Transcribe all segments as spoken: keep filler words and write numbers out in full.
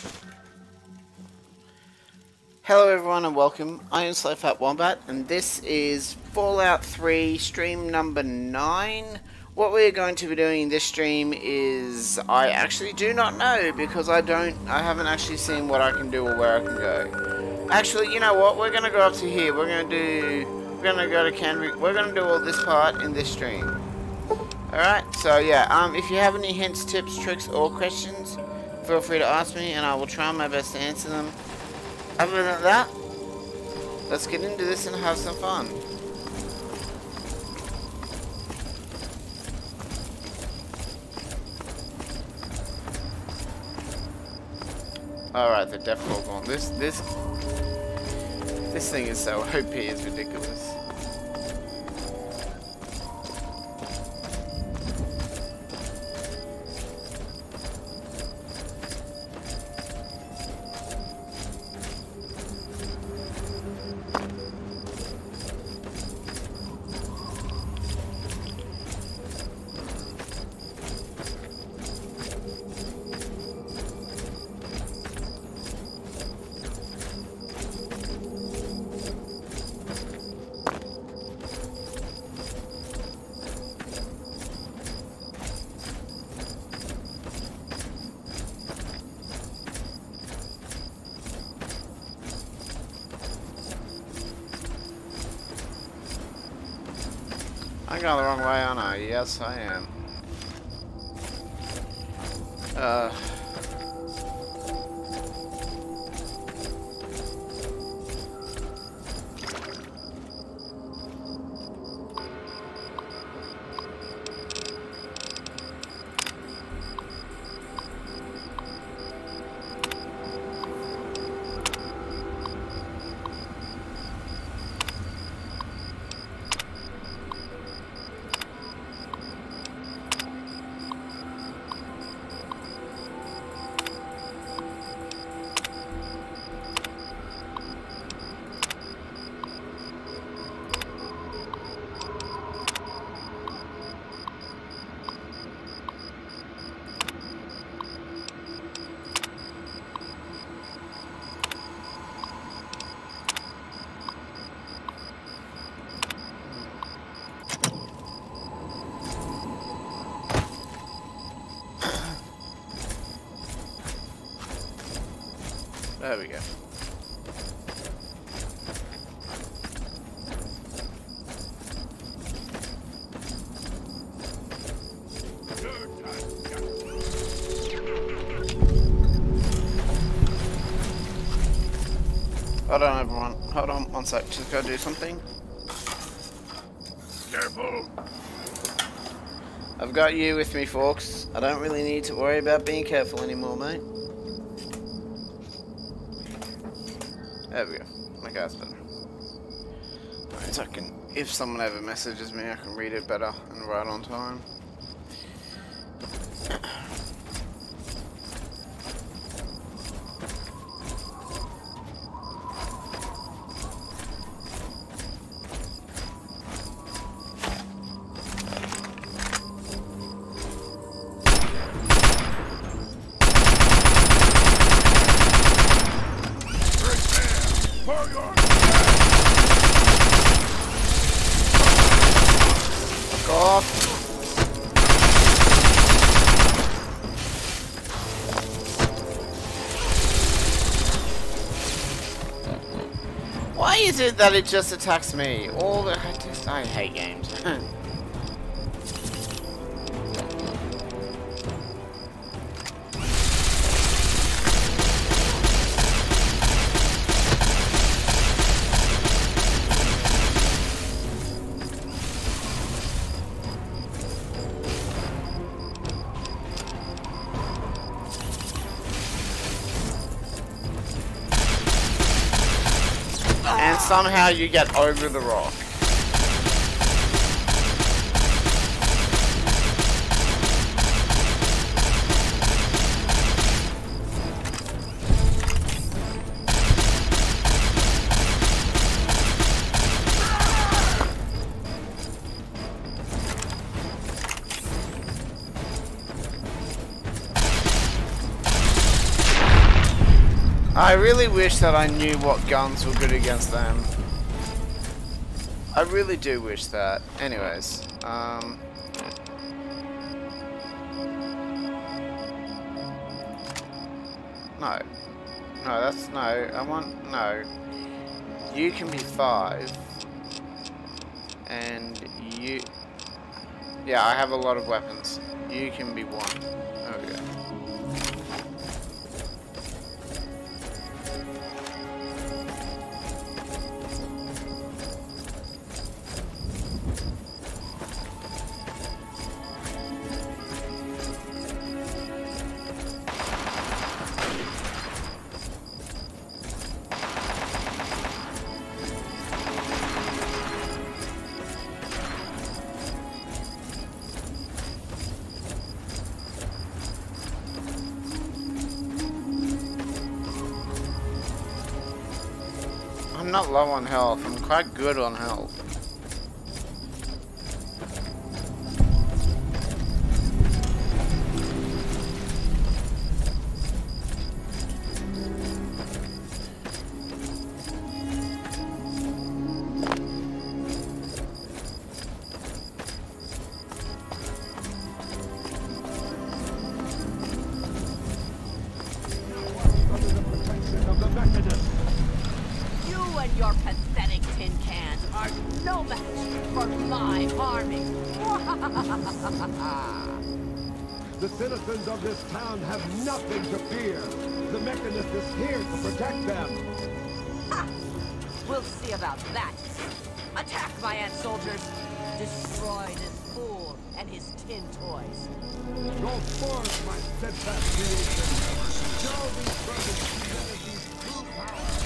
Hello everyone and welcome. I am Slowfat Wombat and this is Fallout three stream number nine. What we're going to be doing in this stream is I actually do not know because I don't I haven't actually seen what I can do or where I can go. Actually, you know what? We're gonna go up to here. We're gonna do we're gonna go to Canterbury. We're gonna do all this part in this stream. Alright, so yeah, um if you have any hints, tips, tricks or questions, feel free to ask me and I will try my best to answer them. Other than that, let's get into this and have some fun. Alright, the death call gone. This this this thing is so O P, it's ridiculous. I'm going the wrong way, aren't I? Yes, I am. Uh... There we go. Hold on everyone, hold on one sec, just gotta do something. Careful! I've got you with me, folks. I don't really need to worry about being careful anymore, mate. There we go. Okay, that's better. Alright, so I can, if someone ever messages me, I can read it better and write on time. Why is it that it just attacks me? All the I just I hate games. And somehow you get over the rock. I really wish that I knew what guns were good against them. I really do wish that. Anyways, um... no. No, that's no. I want... no. You can be five. And you... yeah, I have a lot of weapons. You can be one. There we go. I'm not low on health, I'm quite good on health. Your pathetic tin cans are no match for my army. The citizens of this town have nothing to fear. The Mechanist is here to protect them. Ha! We'll see about that. Attack, my ant soldiers. Destroy this fool and his tin toys. Go forth, my steadfast creation. Show these brothers humanity's true power.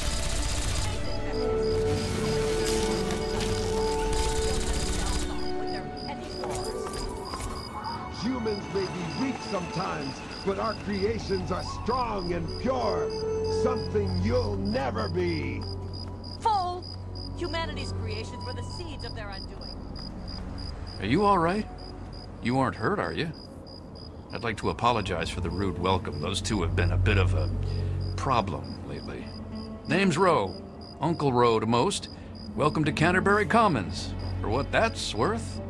Humans may be weak sometimes, but our creations are strong and pure. Something you'll never be. Fool! Humanity's creations were the seeds of their undoing. Are you all right? You aren't hurt, are you? I'd like to apologize for the rude welcome. Those two have been a bit of a problem lately. Name's Rowe. Uncle Rowe to most. Welcome to Canterbury Commons. For what that's worth.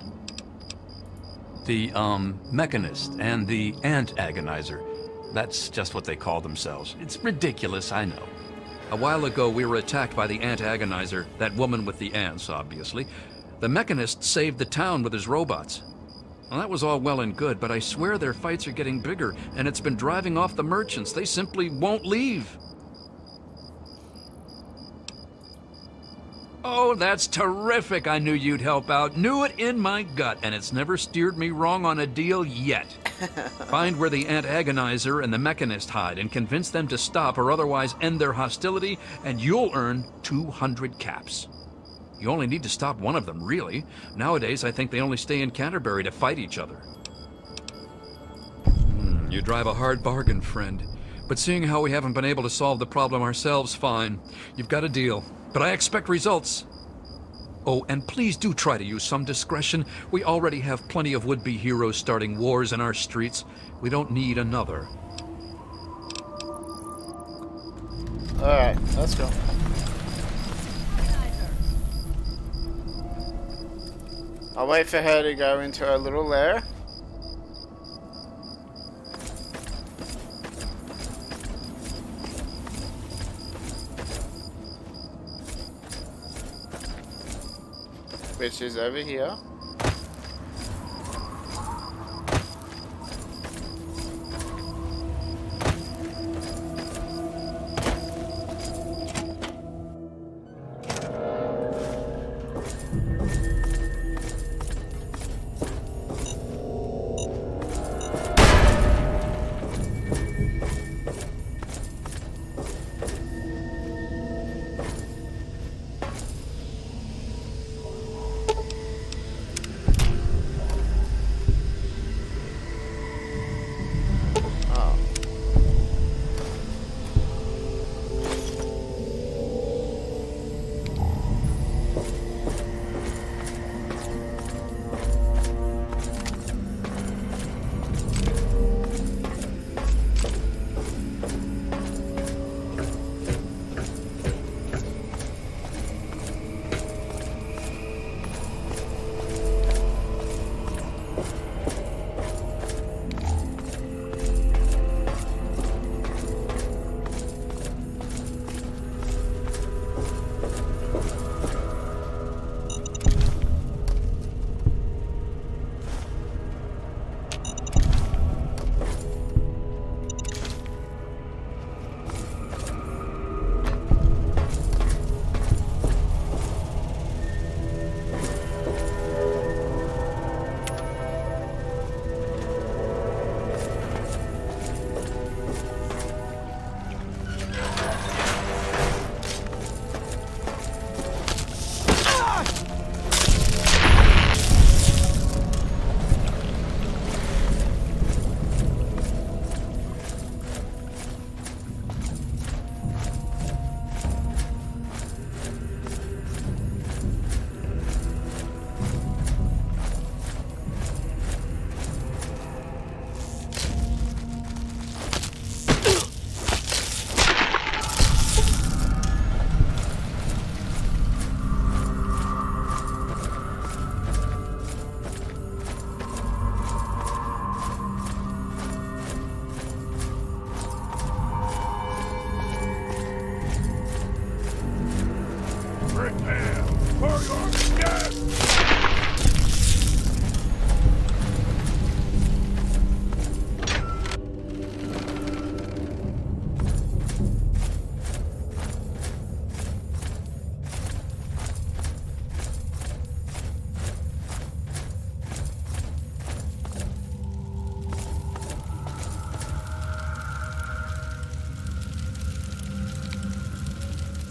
The, um, Mechanist and the Ant Agonizer. That's just what they call themselves. It's ridiculous, I know. A while ago, we were attacked by the Ant Agonizer, that woman with the ants, obviously. The Mechanist saved the town with his robots. Well, that was all well and good, but I swear their fights are getting bigger, and it's been driving off the merchants. They simply won't leave. Oh, that's terrific. I knew you'd help out. Knew it in my gut, and it's never steered me wrong on a deal yet. Find where the Ant Agonizer and the Mechanist hide and convince them to stop or otherwise end their hostility, and you'll earn two hundred caps. You only need to stop one of them, really. Nowadays, I think they only stay in Canterbury to fight each other. Hmm, you drive a hard bargain, friend. But seeing how we haven't been able to solve the problem ourselves, fine. You've got a deal. But I expect results. Oh, and please do try to use some discretion. We already have plenty of would-be heroes starting wars in our streets. We don't need another. Alright, let's go. I'll wait for her to go into her little lair. Which is over here.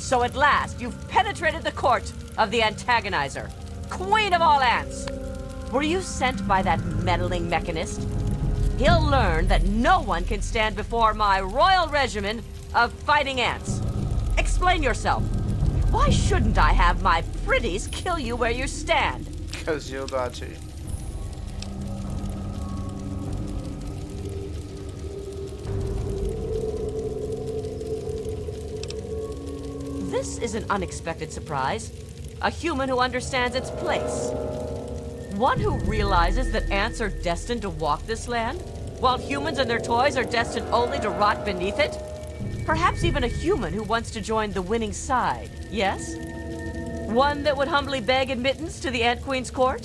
So at last, you've penetrated the court of the antagonizer, queen of all ants. Were you sent by that meddling mechanist? He'll learn that no one can stand before my royal regimen of fighting ants. Explain yourself. Why shouldn't I have my pretties kill you where you stand? Because you'll die too. This is an unexpected surprise. A human who understands its place. One who realizes that ants are destined to walk this land, while humans and their toys are destined only to rot beneath it. Perhaps even a human who wants to join the winning side, yes? One that would humbly beg admittance to the Ant Queen's court?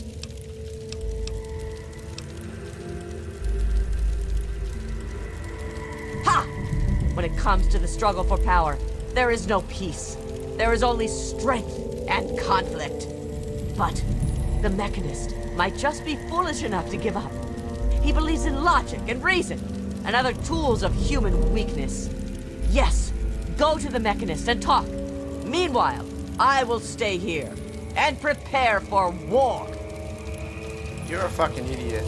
Ha! When it comes to the struggle for power, there is no peace. There is only strength and conflict. But the Mechanist might just be foolish enough to give up. He believes in logic and reason, and other tools of human weakness. Yes, go to the Mechanist and talk. Meanwhile, I will stay here and prepare for war. You're a fucking idiot.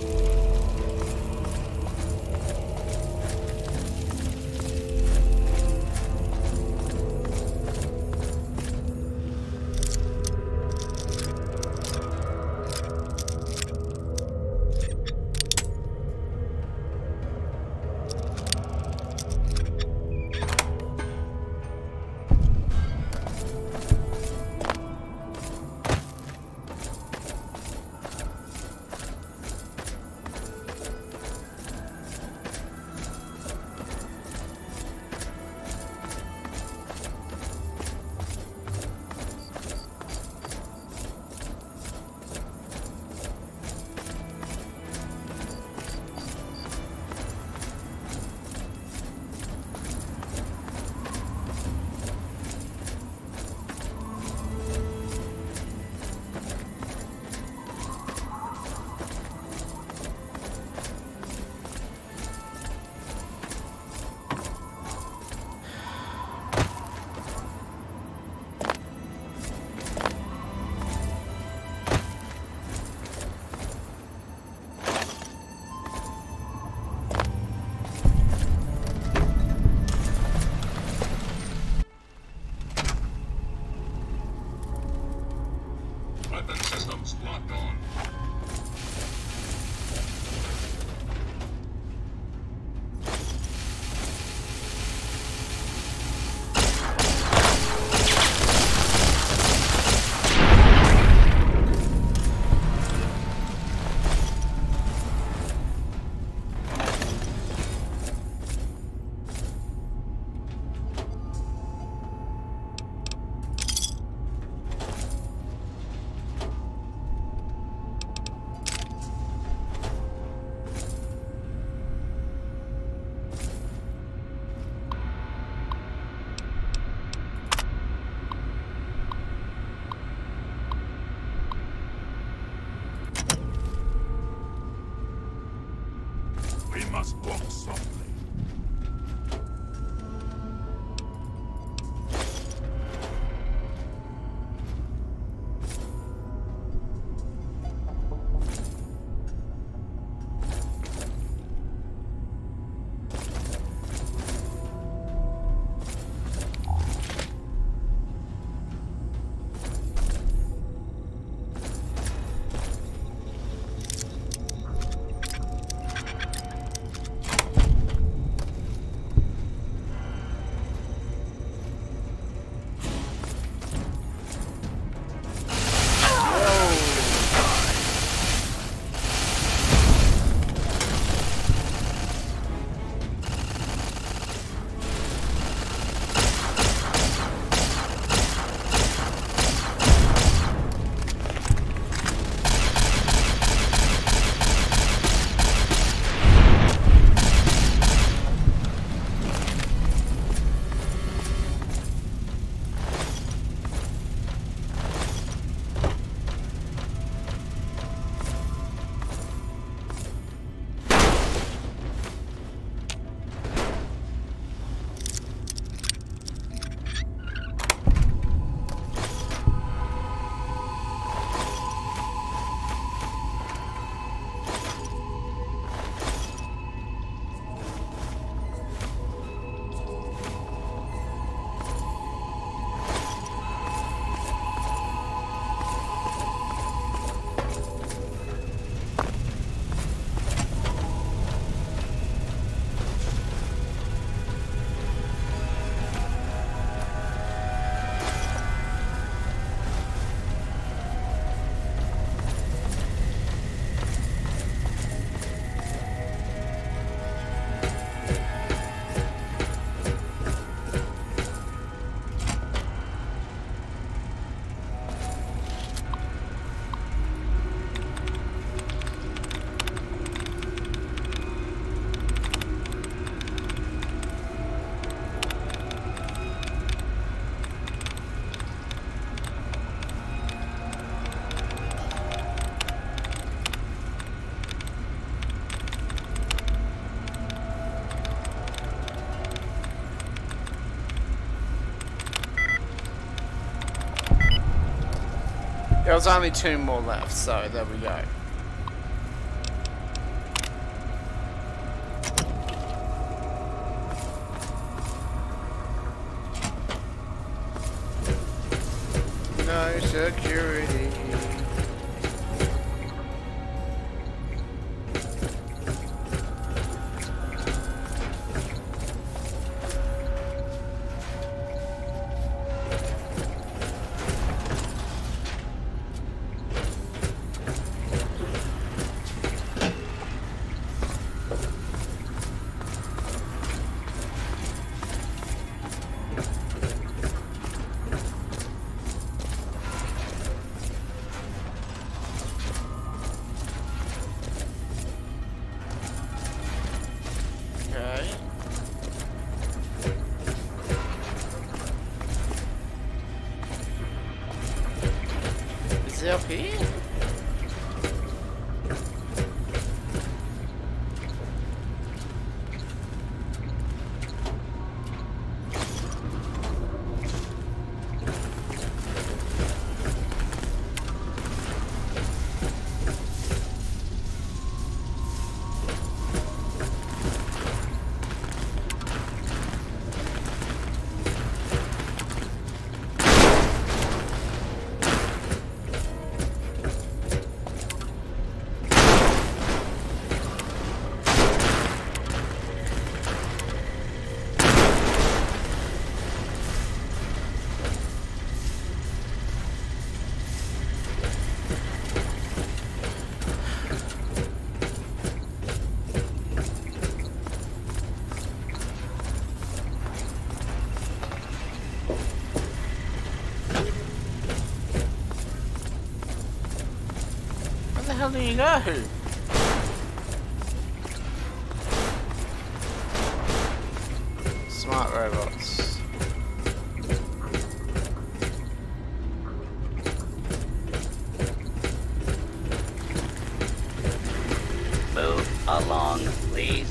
There was only two more left, so there we go. No security. Up here? Where the hell do you go? Smart robots. Move along, please.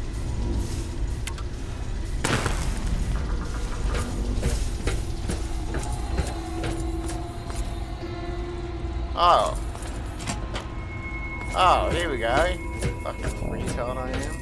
Oh. Oh, here we go. Fucking retard I am.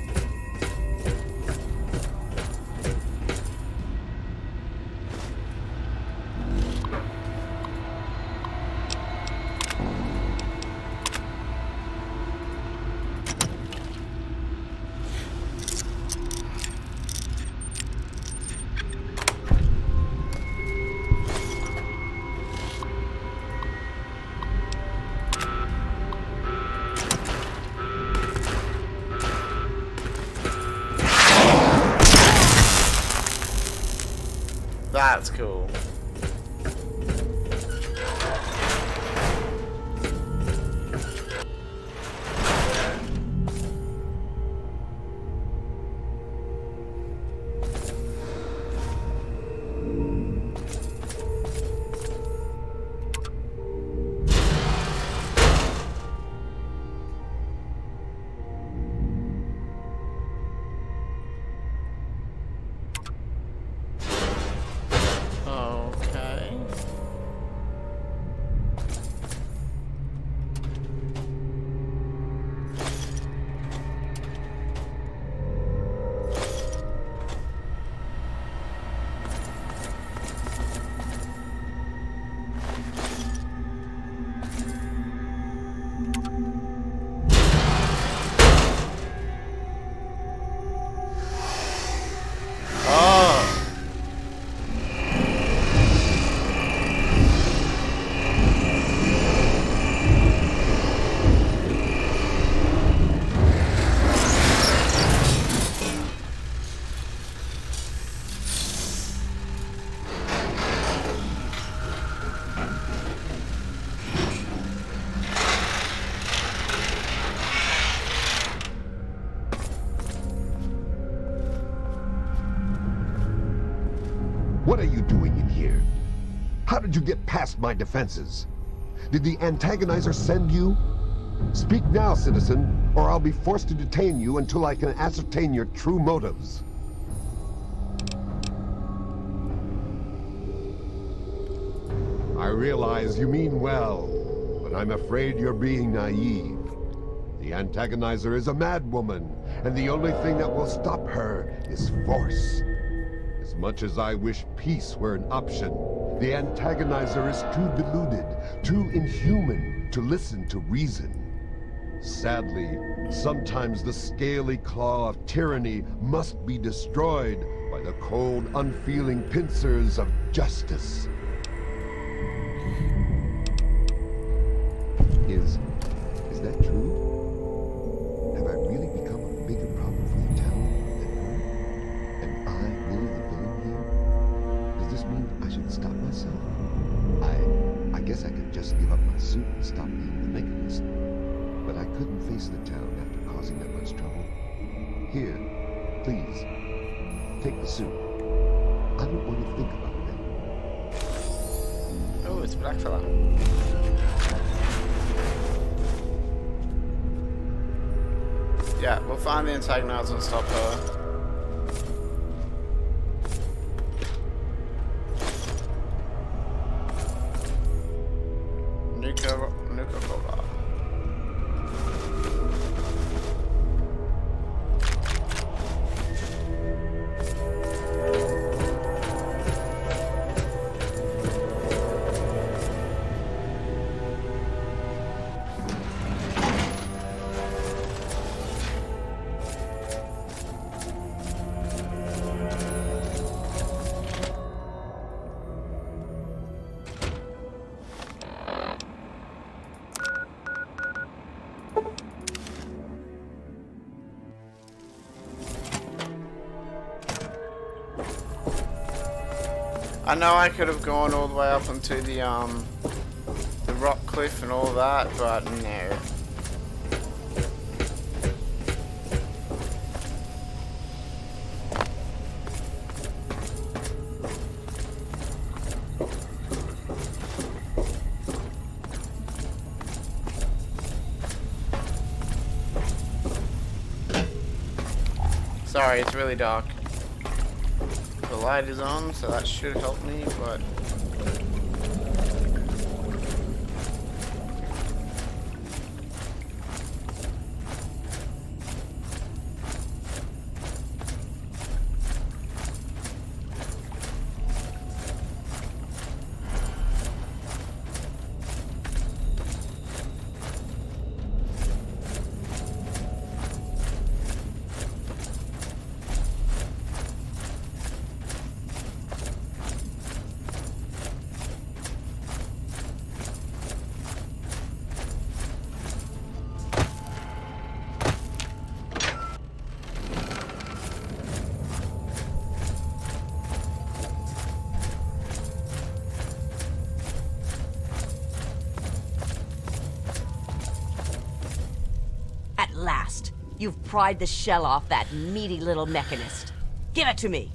That's cool. What are you doing in here? How did you get past my defenses? Did the antagonizer send you? Speak now, citizen, or I'll be forced to detain you until I can ascertain your true motives. I realize you mean well. I'm afraid you're being naive. The antagonizer is a madwoman, and the only thing that will stop her is force. As much as I wish peace were an option, the antagonizer is too deluded, too inhuman to listen to reason. Sadly, sometimes the scaly claw of tyranny must be destroyed by the cold, unfeeling pincers of justice. Is... is that true? Have I really become a bigger problem for the town than her? Am I really the villain here? Does this mean I should stop myself? I... I guess I could just give up my suit and stop being the Mechanist. But I couldn't face the town after causing that much trouble. Here, please, take the suit. I don't want to think about it anymore. Oh, it's a black fella. Yeah, we'll find the antagonizer and stop her. Nuka, Nuka Cola. I know I could have gone all the way up onto the um the rock cliff and all that, but no. Sorry, it's really dark. The light is on, so that should help me, but... Last, you've pried the shell off that meaty little Mechanist. Give it to me.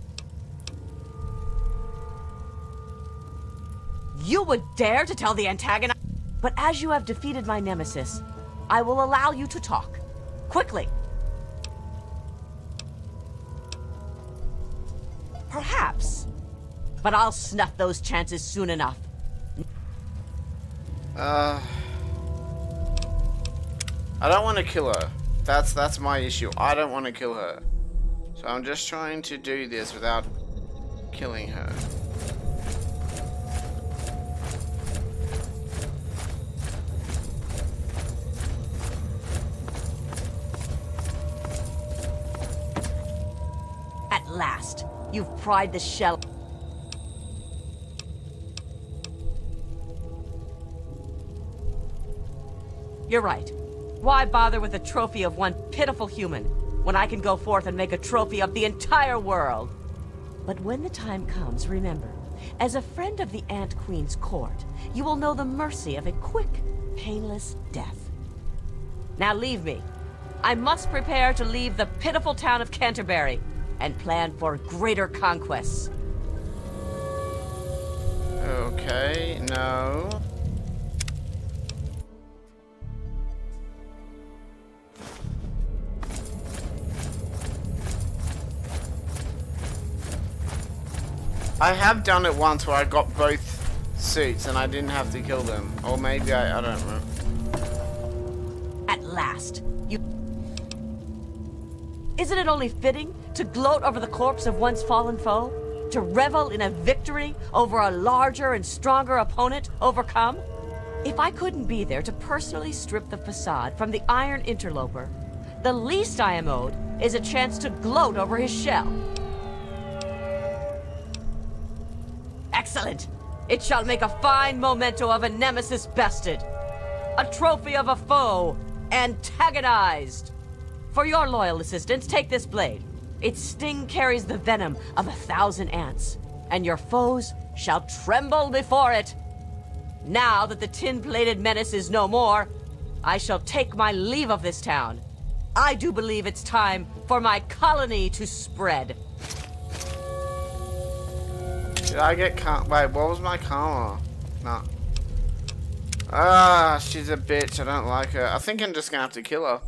You would dare to tell the antagonizer? But as you have defeated my nemesis, I will allow you to talk. Quickly. Perhaps. But I'll snuff those chances soon enough. Uh... I don't want to kill her. That's that's my issue. I don't want to kill her. So I'm just trying to do this without killing her. At last, you've pried the shell. You're right. Why bother with a trophy of one pitiful human, when I can go forth and make a trophy of the entire world? But when the time comes, remember, as a friend of the Ant Queen's court, you will know the mercy of a quick, painless death. Now leave me. I must prepare to leave the pitiful town of Canterbury and plan for greater conquests. Okay, no. I have done it once where I got both suits and I didn't have to kill them. Or maybe I, I don't remember. At last, you... Isn't it only fitting to gloat over the corpse of one's fallen foe? To revel in a victory over a larger and stronger opponent overcome? If I couldn't be there to personally strip the facade from the iron interloper, the least I am owed is a chance to gloat over his shell. Excellent! It shall make a fine memento of a nemesis bested. A trophy of a foe antagonized. For your loyal assistance, take this blade. Its sting carries the venom of a thousand ants, and your foes shall tremble before it. Now that the tin-plated menace is no more, I shall take my leave of this town. I do believe it's time for my colony to spread. Did I get karma? Wait, what was my karma? No. Ah, she's a bitch. I don't like her. I think I'm just gonna have to kill her.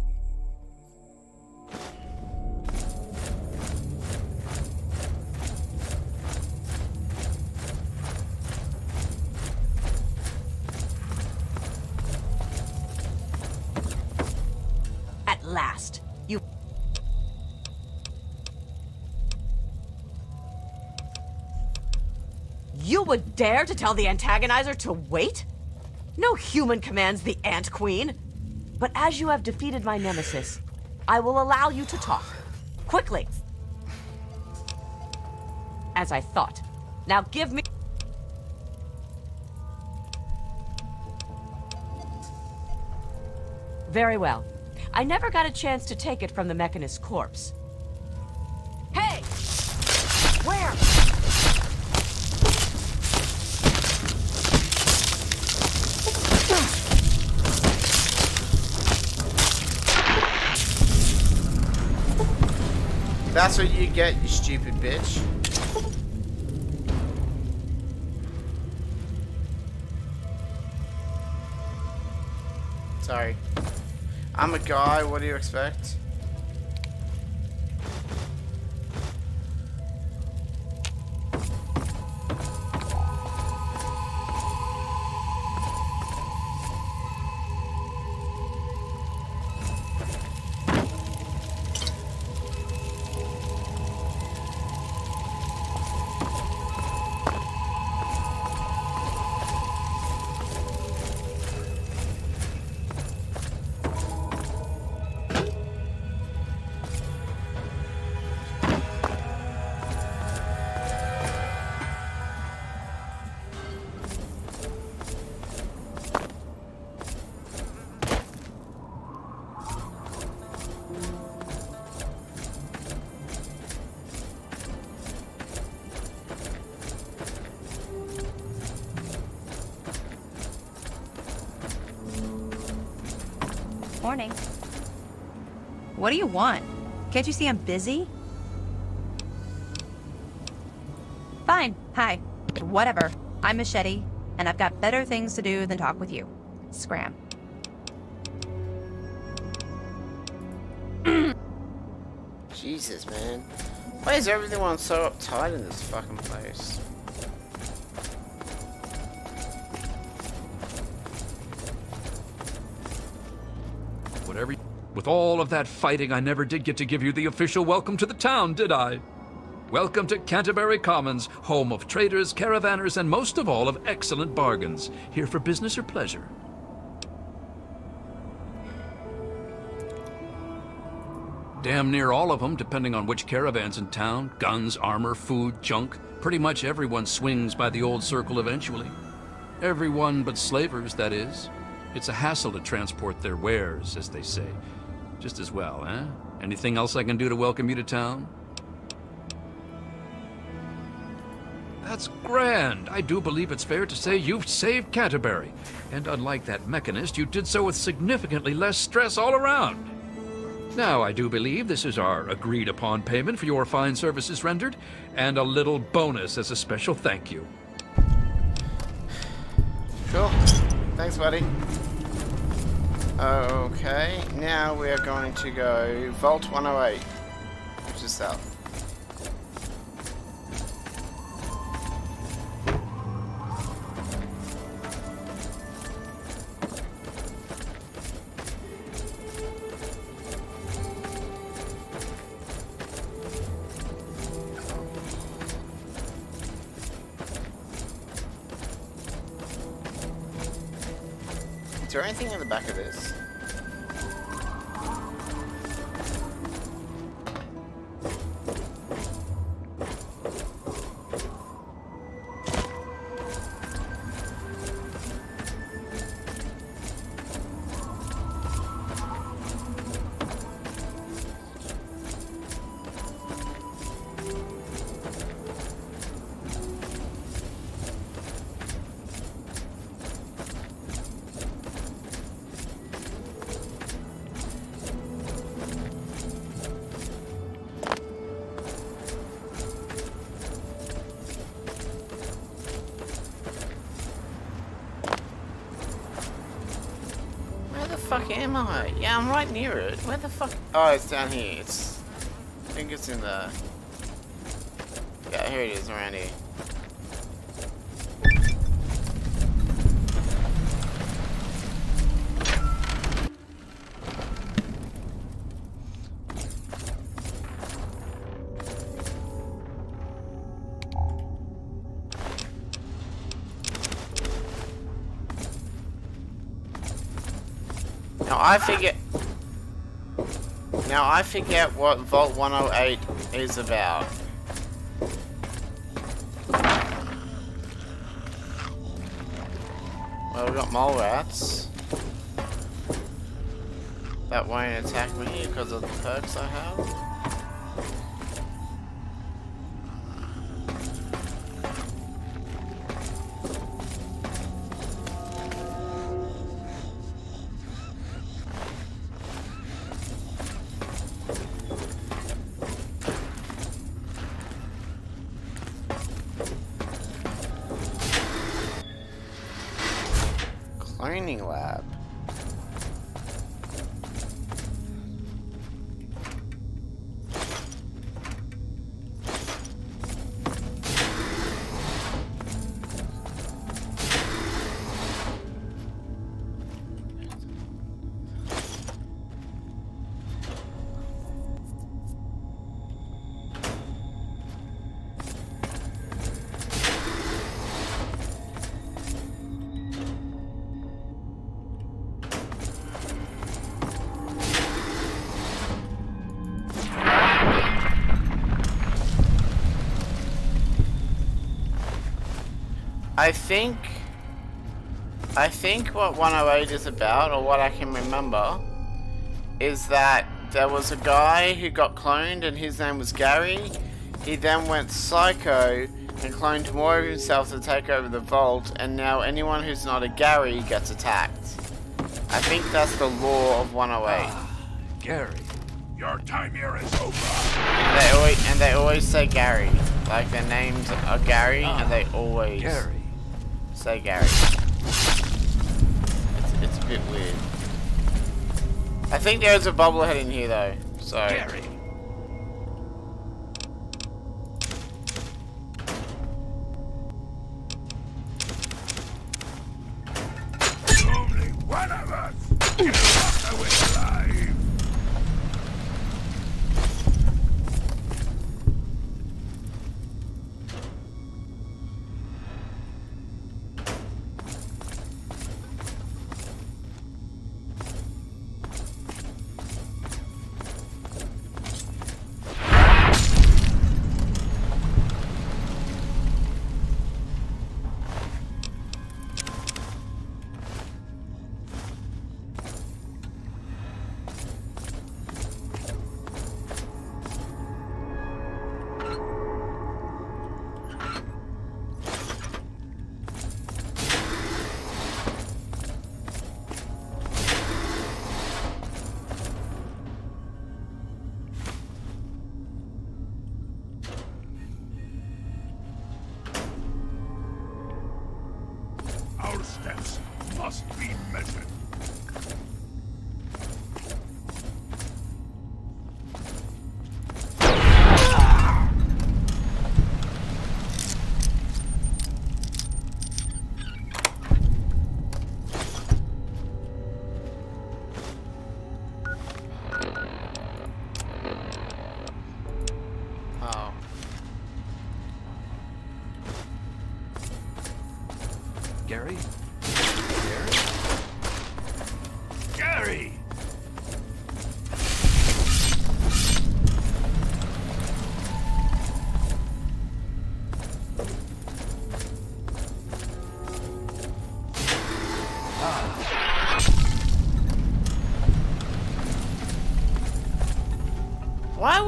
At last, you... You would dare to tell the antagonizer to wait? No human commands the Ant Queen. But as you have defeated my nemesis, I will allow you to talk. Quickly. As I thought. Now give me... Very well. I never got a chance to take it from the Mechanist's corpse. Hey! Where? That's what you get, you stupid bitch. Sorry. I'm a guy, what do you expect? Morning. What do you want? Can't you see I'm busy? Fine. Hi. Whatever. I'm Machete, and I've got better things to do than talk with you. Scram. Jesus, man. Why is everyone so uptight in this fucking place? Whatever. With all of that fighting, I never did get to give you the official welcome to the town, did I? Welcome to Canterbury Commons, home of traders, caravanners, and most of all, of excellent bargains. Here for business or pleasure? Damn near all of them, depending on which caravan's in town. Guns, armor, food, junk. Pretty much everyone swings by the old circle eventually. Everyone but slavers, that is. It's a hassle to transport their wares, as they say. Just as well, eh? Anything else I can do to welcome you to town? That's grand. I do believe it's fair to say you've saved Canterbury. And unlike that mechanist, you did so with significantly less stress all around. Now, I do believe this is our agreed-upon payment for your fine services rendered, and a little bonus as a special thank you. Cool. Thanks, buddy. Okay, now we are going to go Vault one oh eight, which is south. Is there anything in the back of this? Where the fuck am I? Yeah, I'm right near it. Where the fuck? Oh, it's down here. It's. I think it's in the. Yeah, here it is, around here. Now I forget. Now I forget what Vault one oh eight is about. Well, we've got mole rats that won't attack me because of the perks I have. Cloning lab. I think, I think what one oh eight is about, or what I can remember, is that there was a guy who got cloned and his name was Gary. He then went psycho and cloned more of himself to take over the vault, and now anyone who's not a Gary gets attacked. I think that's the law of one oh eight. Ah, Gary. Your time here is over. And they always, and they always say Gary. Like their names are Gary, Ah, and they always Gary. say Gary. It's, it's a bit weird. I think there's a bobblehead in here though, so. Gary. Only one of us can walk away alive. Our steps must be measured. Oh. Gary? Gary?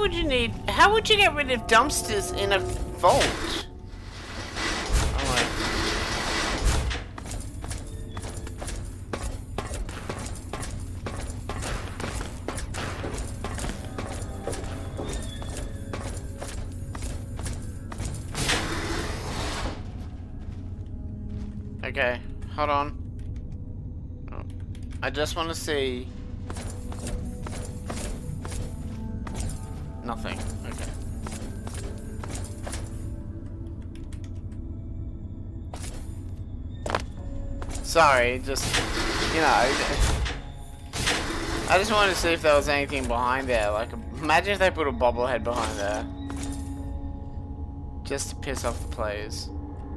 would you need... How would you get rid of dumpsters in a vault? Oh, okay, hold on. Oh, I just want to see... Nothing. Okay. Sorry, just, you know, I just wanted to see if there was anything behind there. Like, imagine if they put a bobblehead behind there. Just to piss off the players.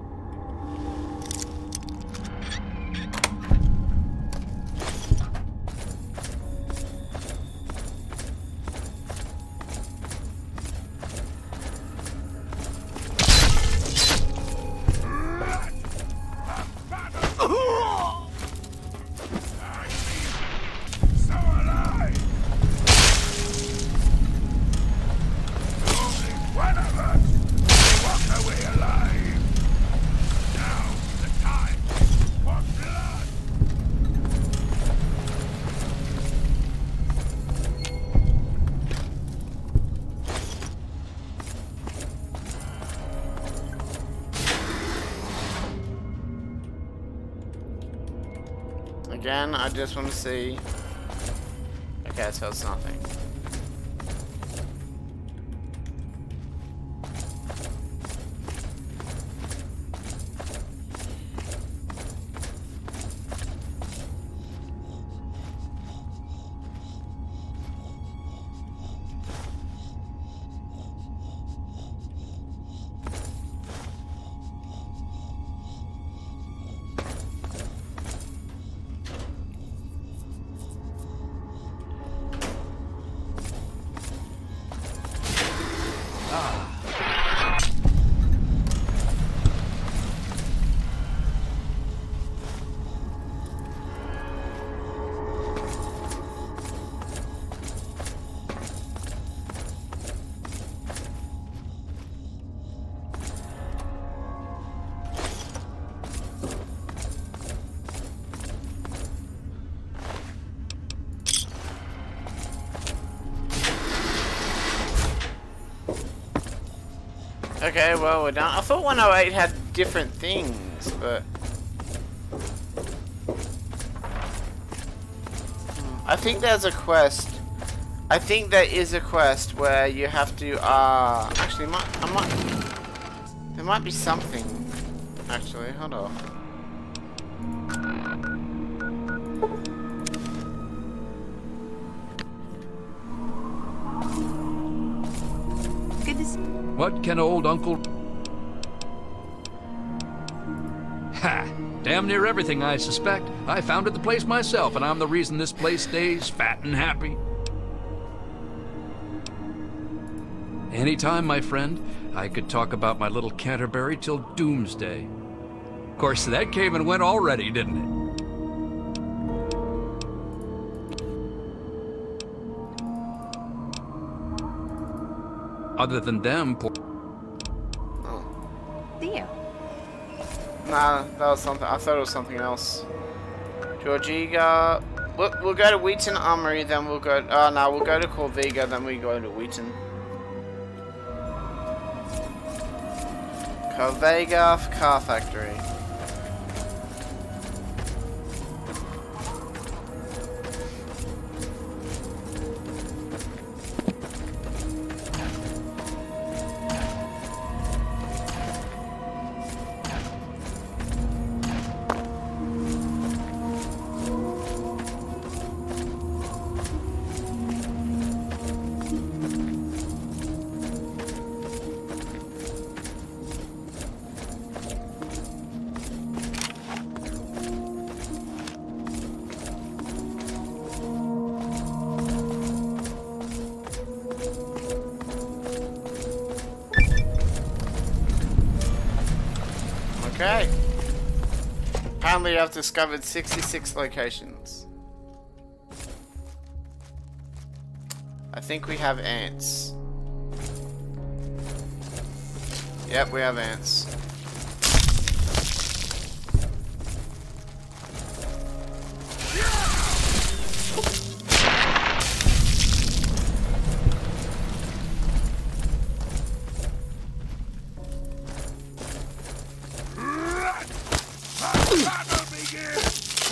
Again, I just want to see... Okay, so it's nothing. Okay, well, we're done. I thought one oh eight had different things, but... I think there's a quest. I think there is a quest where you have to, uh... Actually, might, I might... There might be something. Actually, hold on. What can old Uncle... Ha! Damn near everything, I suspect. I founded the place myself, and I'm the reason this place stays fat and happy. Anytime, my friend, I could talk about my little Canterbury till doomsday. Of course, that came and went already, didn't it? Other than them, poor... Oh. Theo. Nah, that was something. I thought it was something else. Georgiga. We'll, we'll go to Wheaton Armory, then we'll go... Oh, no, we'll go to Corviga, then we go to Wheaton. Corviga Car Factory. Okay. Apparently I've discovered sixty-six locations. I think we have ants. Yep, we have ants. Battle begins!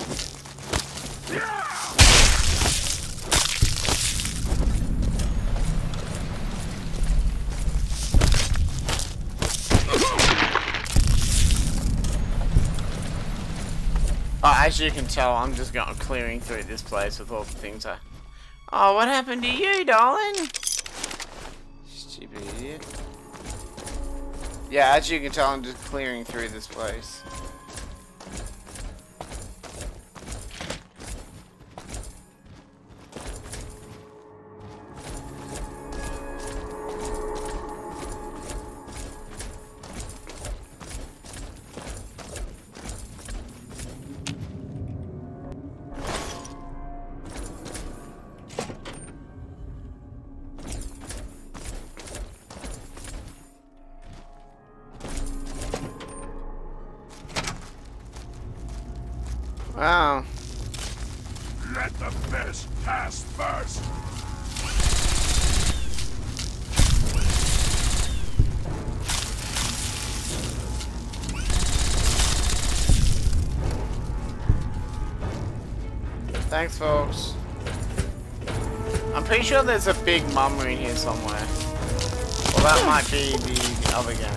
Oh, as you can tell, I'm just going clearing through this place with all the things I... Oh, what happened to you, darling? Stupid idiot. Yeah, as you can tell, I'm just clearing through this place. Wow. Let the best pass first! Thanks, folks. I'm pretty sure there's a big mummer in here somewhere. Well, that might be the other game.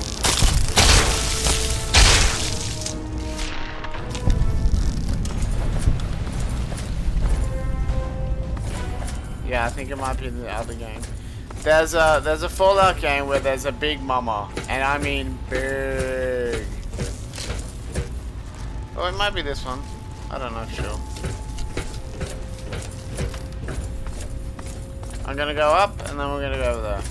Yeah, I think it might be the other game. There's a there's a Fallout game where there's a big mama, and I mean big. Oh, it might be this one. I don't know, sure. I'm gonna go up, and then we're gonna go over there.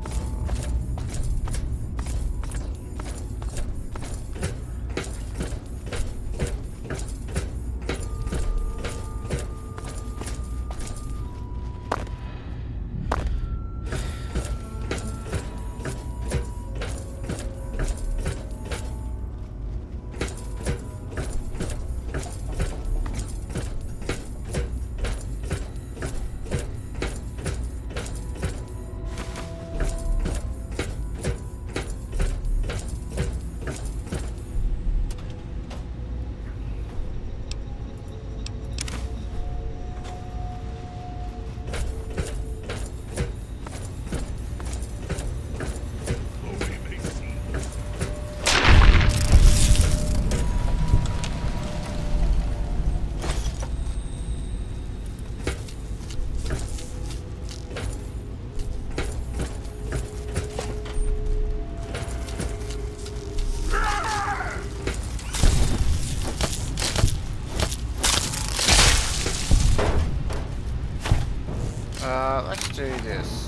Uh, let's do this.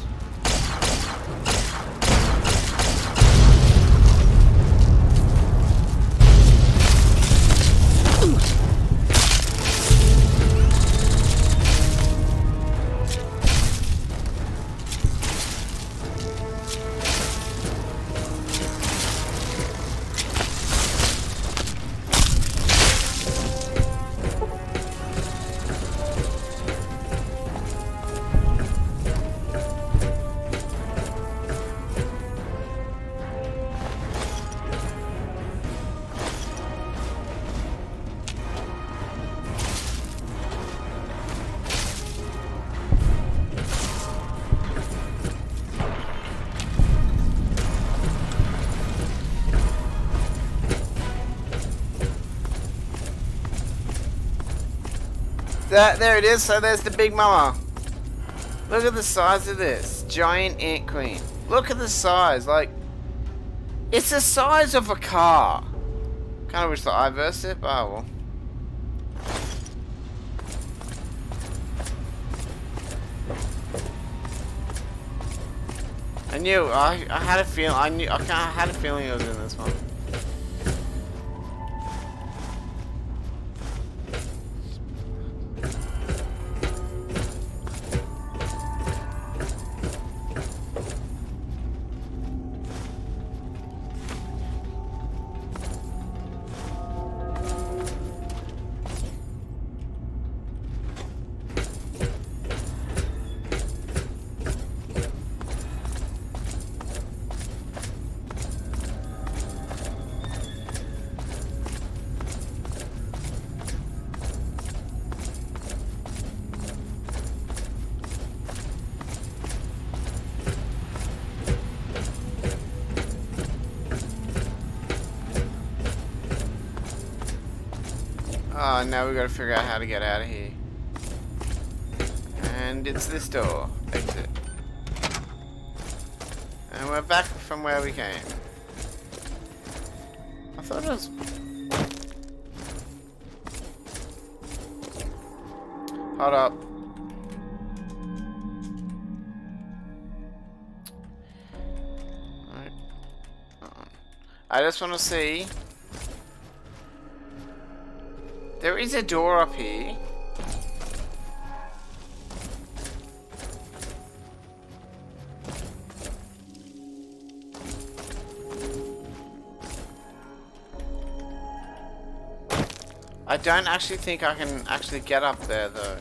That, there it is, so there's the big mama. Look at the size of this. Giant ant queen. Look at the size, like... It's the size of a car. Kinda wish that I versed it, but oh well. I knew, I, I had a feeling, I knew, I kinda had a feeling it was in this one. Oh, now we gotta figure out how to get out of here. And it's this door. Exit. And we're back from where we came. I thought it was... Hold up. Right. I just want to see. There is a door up here. I don't actually think I can actually get up there though.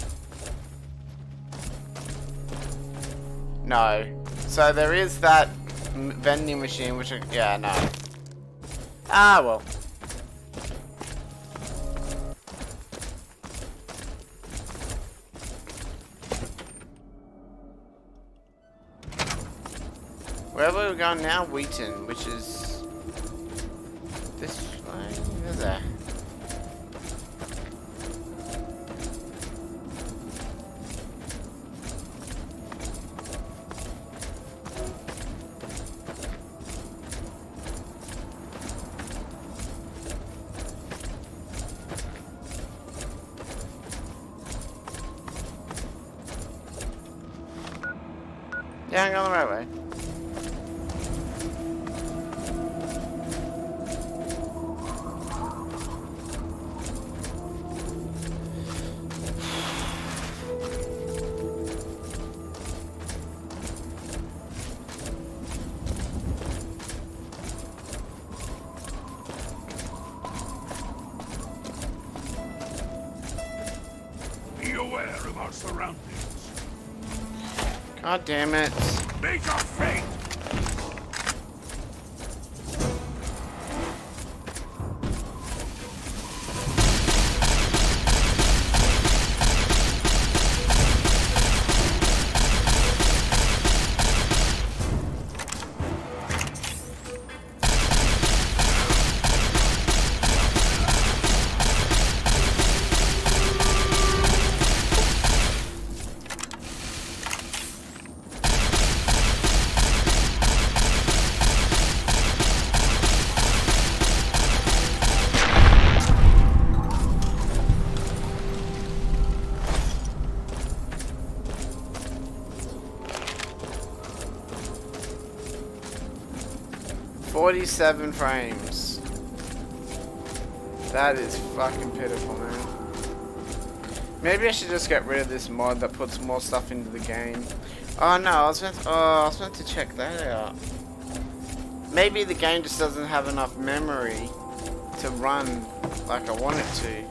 No. So there is that vending machine which I, yeah, no. Ah, well. Where are we going now? Wheaton, which is this way? Where's that? Yeah, I'm going the right way. Be aware of our surroundings. God damn it. Make our fate! forty-seven frames. That is fucking pitiful, man. Maybe I should just get rid of this mod that puts more stuff into the game. Oh no, I was meant to, oh, I was meant to check that out. Maybe the game just doesn't have enough memory to run like I want it to.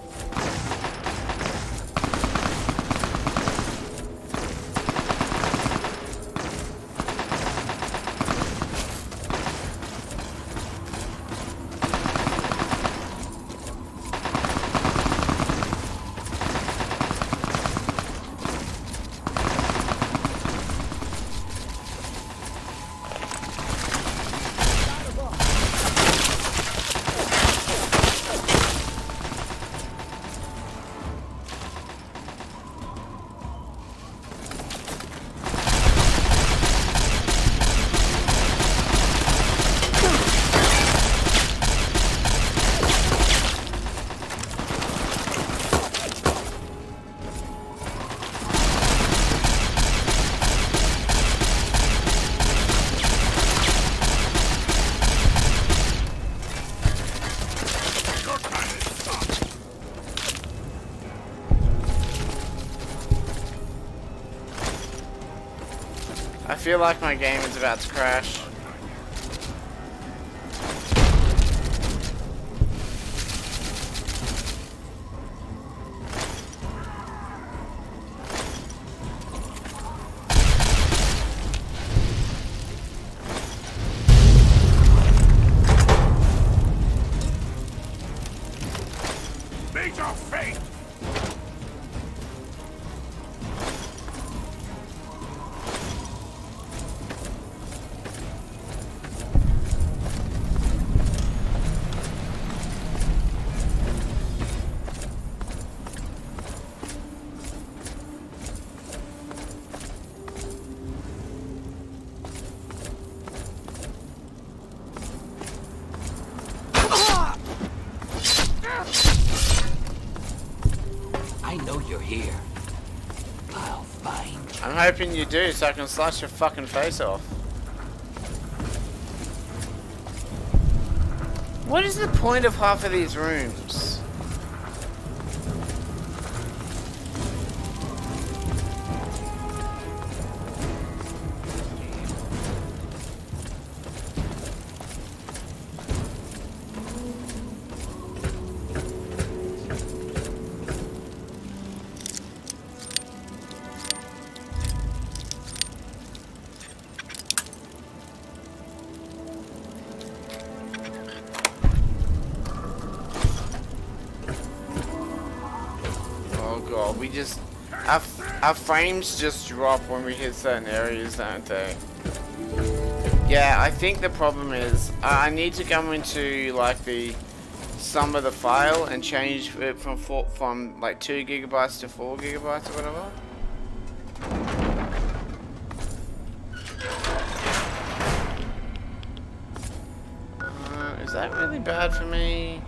I feel like my game is about to crash. Meet your fate! hoping you do so I can slice your fucking face off. What is the point of half of these rooms? We just, our, our frames just drop when we hit certain areas, don't they? Yeah, I think the problem is uh, I need to go into like the sum of the file and change it from four, from like two gigabytes to four gigabytes or whatever. Uh, is that really bad for me?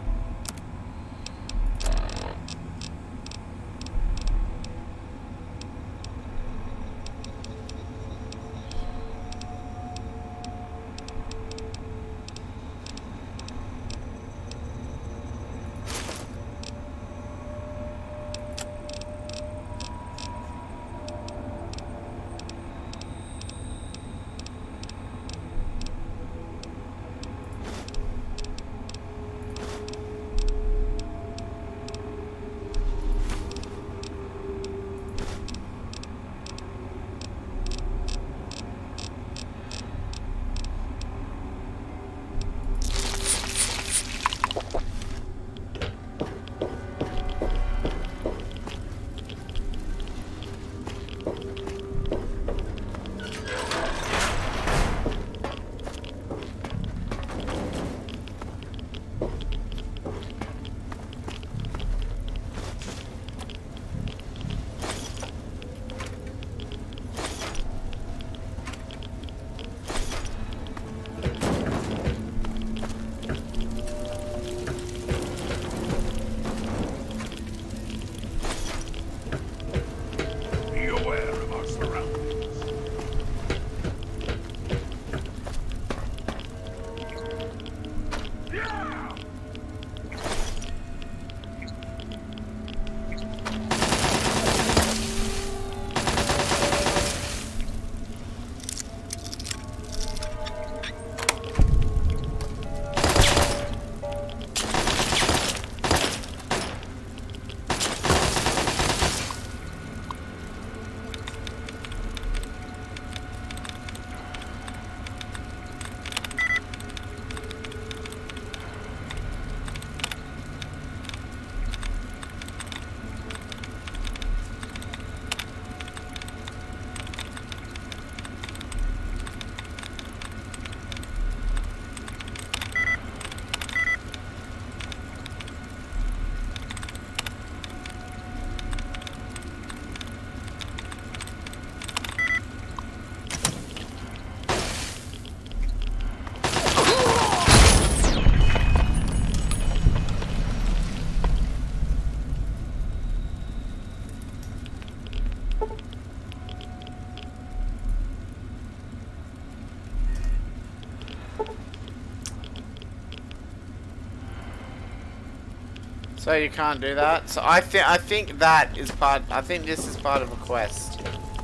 So you can't do that. So I think I think that is part. I think this is part of a quest.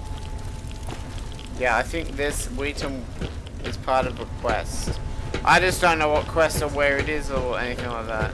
Yeah, I think this Wheaton is part of a quest. I just don't know what quest or where it is or anything like that.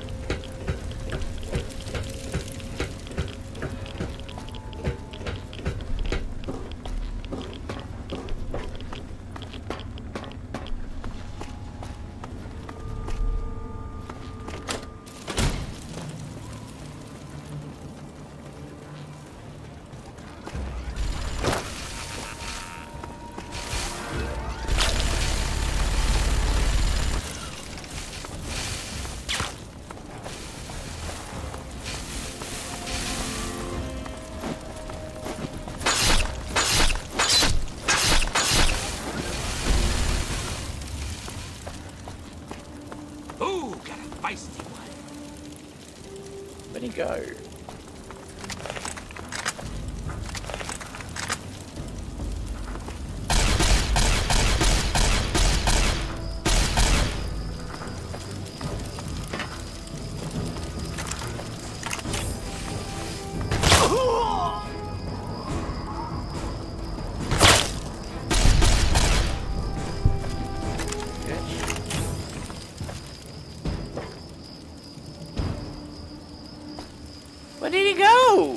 Where did he go?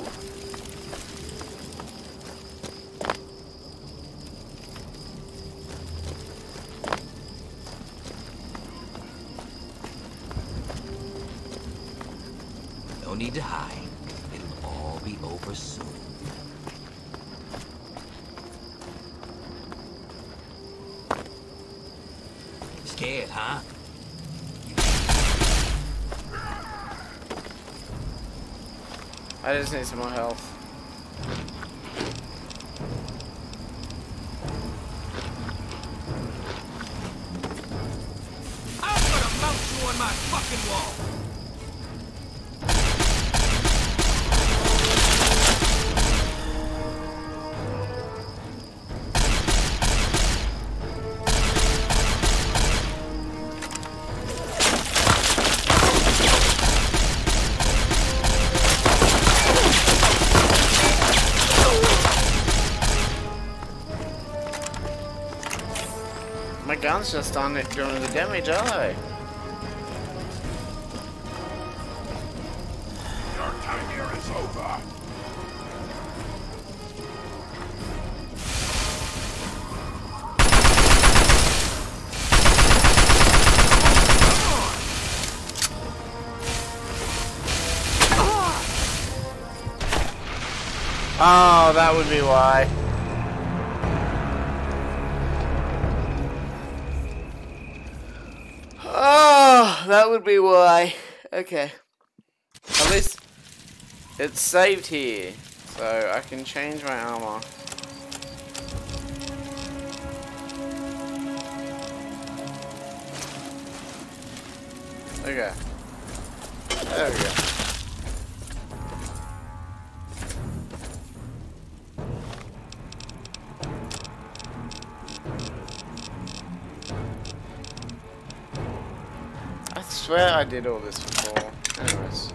No need to hide. It'll all be over soon. Scared, huh? I just need some more health. I'm gonna mount you on my fucking wall. My guns just aren't doing the damage, are they? Your time here is over. Oh, that would be why. Oh, that would be why. Okay. At least it's saved here, so I can change my armor. Okay. There we go. I swear I did all this before. Anyways.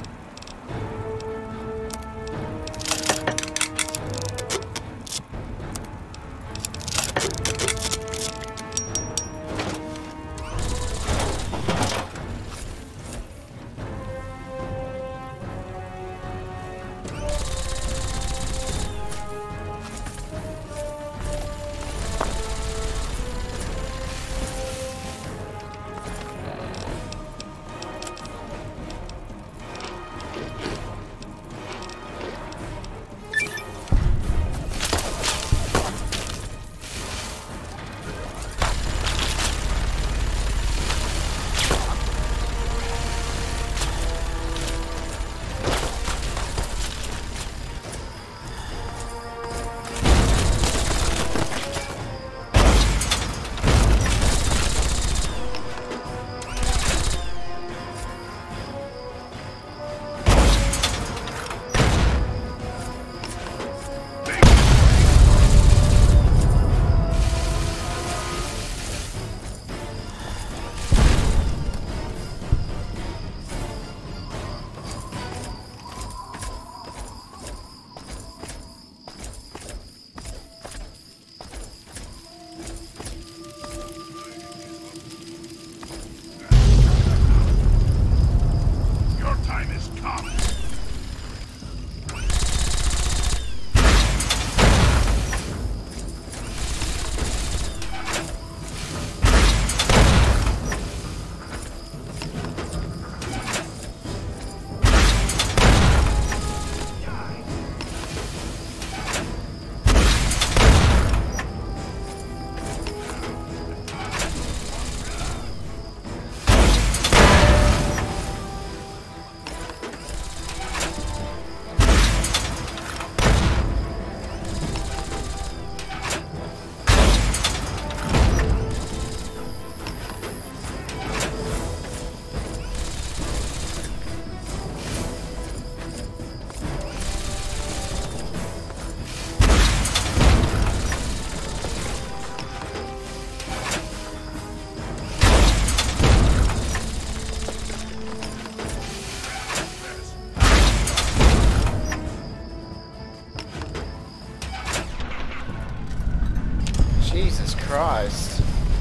Jesus Christ.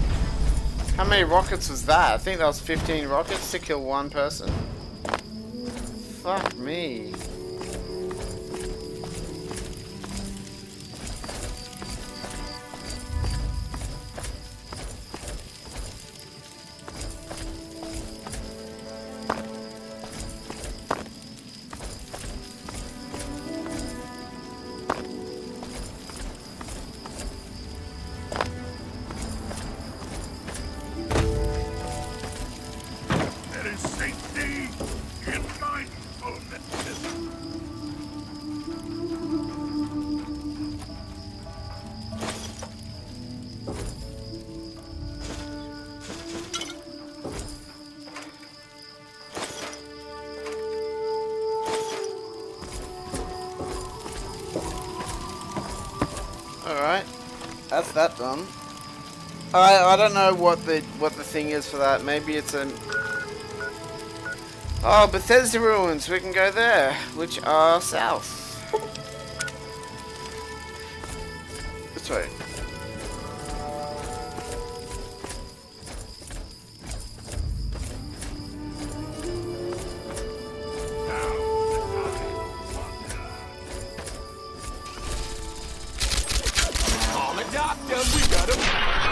How many rockets was that? I think that was fifteen rockets to kill one person. Fuck me. is safety in mindfulness. Alright, that's that done. I I don't know what the what the thing is for that. Maybe it's an oh, Bethesda ruins. We can go there, which are south. This way. Call a doctor, we got him.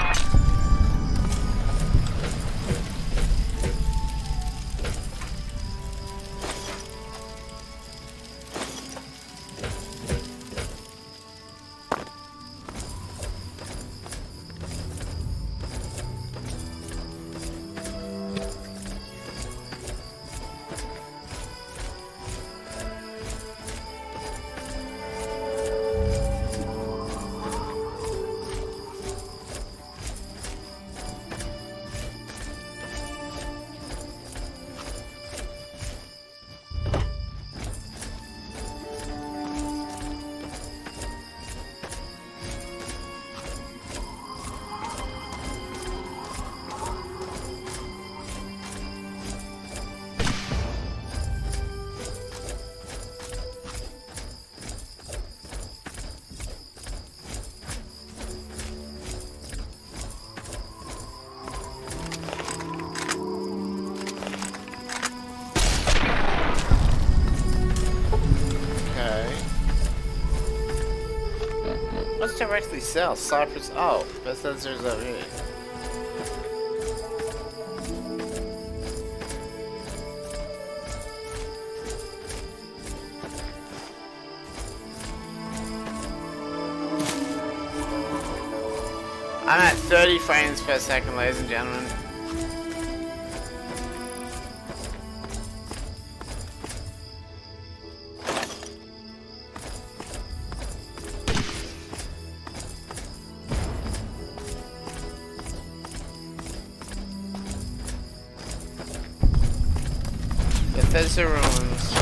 What's directly south? Cypress. Oh, Bethesda's over here. I'm at thirty frames per second, ladies and gentlemen. Bethesda ruins.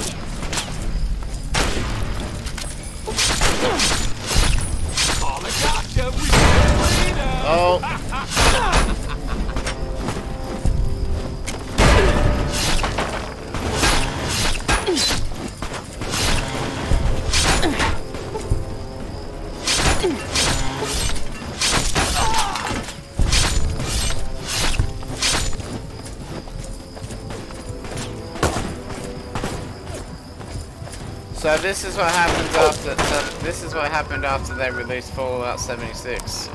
Call a doctor, we got him. Oh. So this is what happens after. So this is what happened after they released Fallout seventy-six.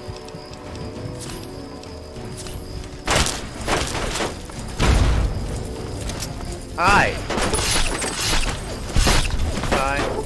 Hi. Bye.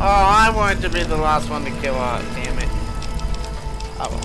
I wanted to be the last one to kill her, damn it. Oh well.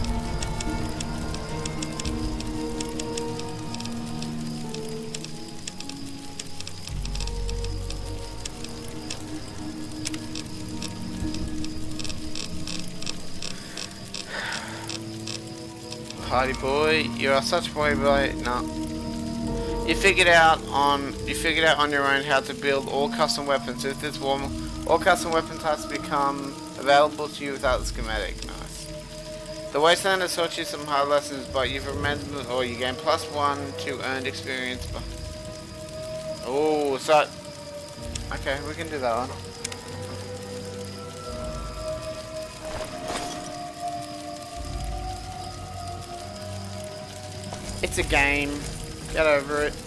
Hardy boy, you are such a boy boy. No. You figured out on you figured out on your own how to build all custom weapons. With this warm, all custom weapon types become available to you without the schematic. Nice. The Wasteland has taught you some hard lessons, but you've remembered, or you gain plus one to earned experience. Oh, so okay, we can do that one. It's a game. Get over it.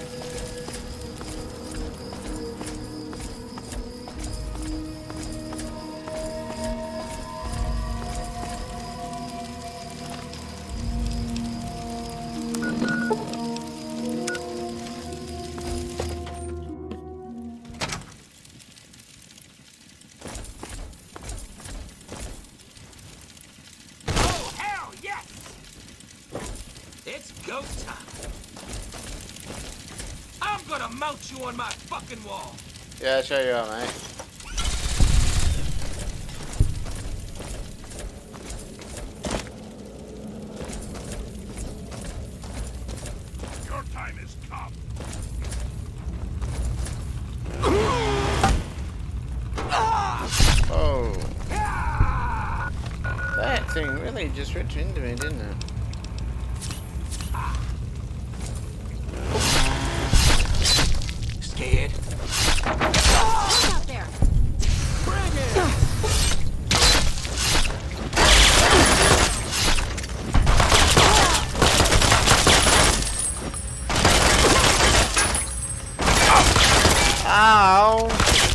Oh, hell yes! It's go time. I'm gonna mount you on my fucking wall. Yeah, show you out, mate. Your time has come. Oh. That thing really just ripped into me, didn't it? Scared? Out there. Bring it! Ow!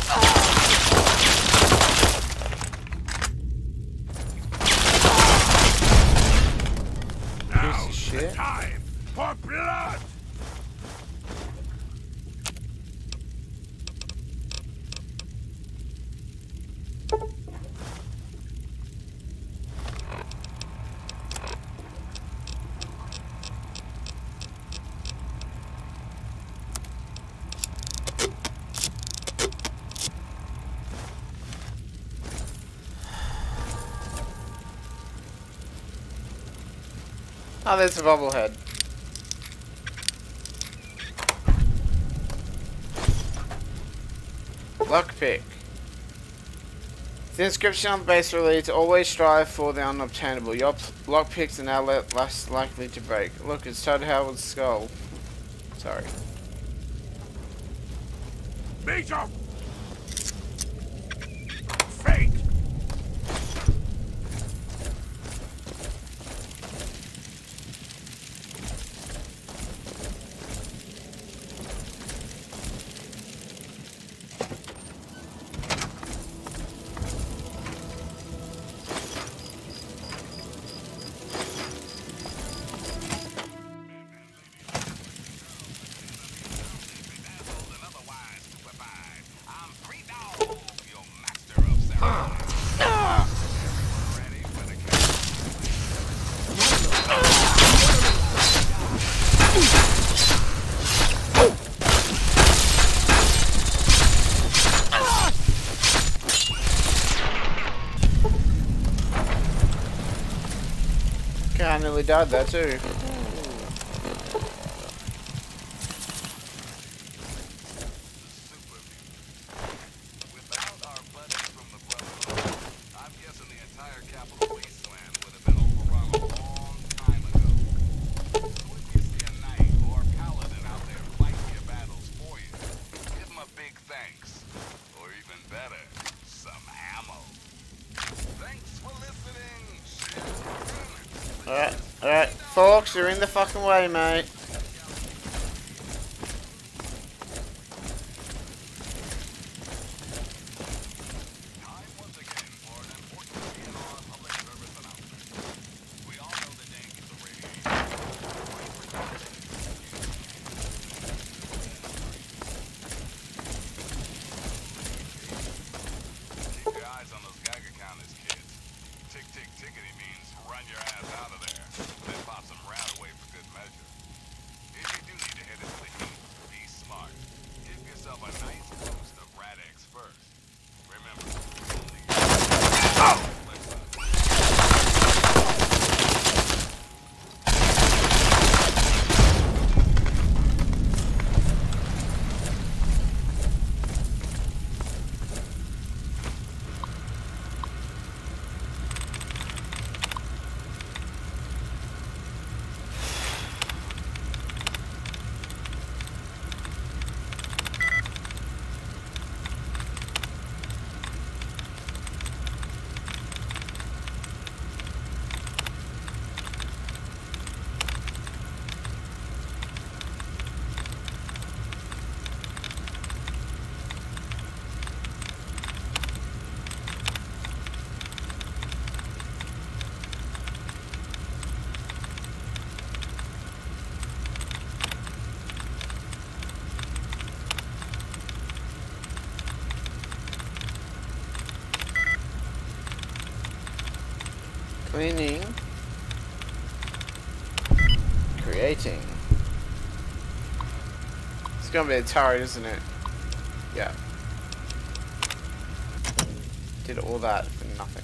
Now's of shit. the time for blood. Oh, there's a bobblehead. Lockpick. The inscription on the base reads, always strive for the unobtainable. Your lockpicks are now less likely to break. Look, it's Todd Howard's skull. Sorry. Major! Fate! I nearly died there too. Alright, alright. Forks, you're in the fucking way, mate. Cleaning. Creating. It's gonna be a turret, isn't it? Yeah. Did all that for nothing.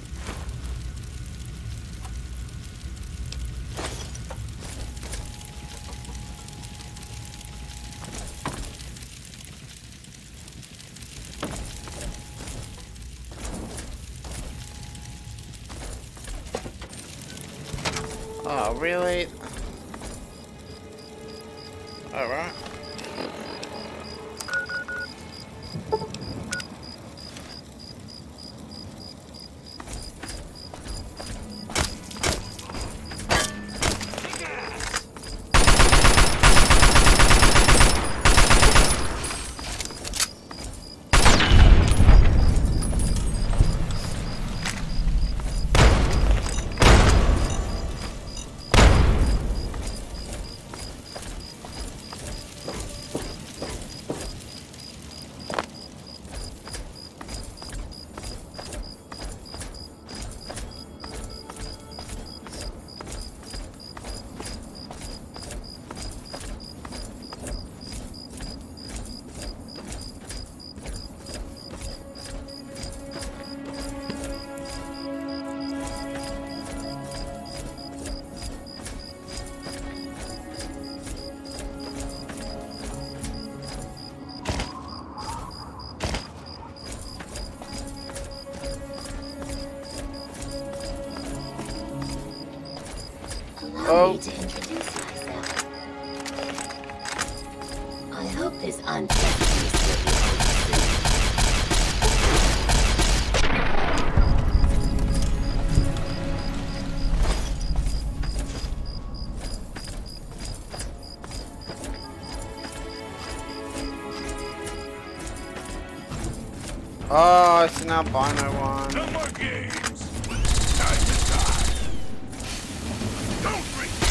Oh, really? Alright. Allow me to introduce myself. I hope this unpleasantness will be over soon. Oh, it's an albino one. No more games. Time to die. Don't bring me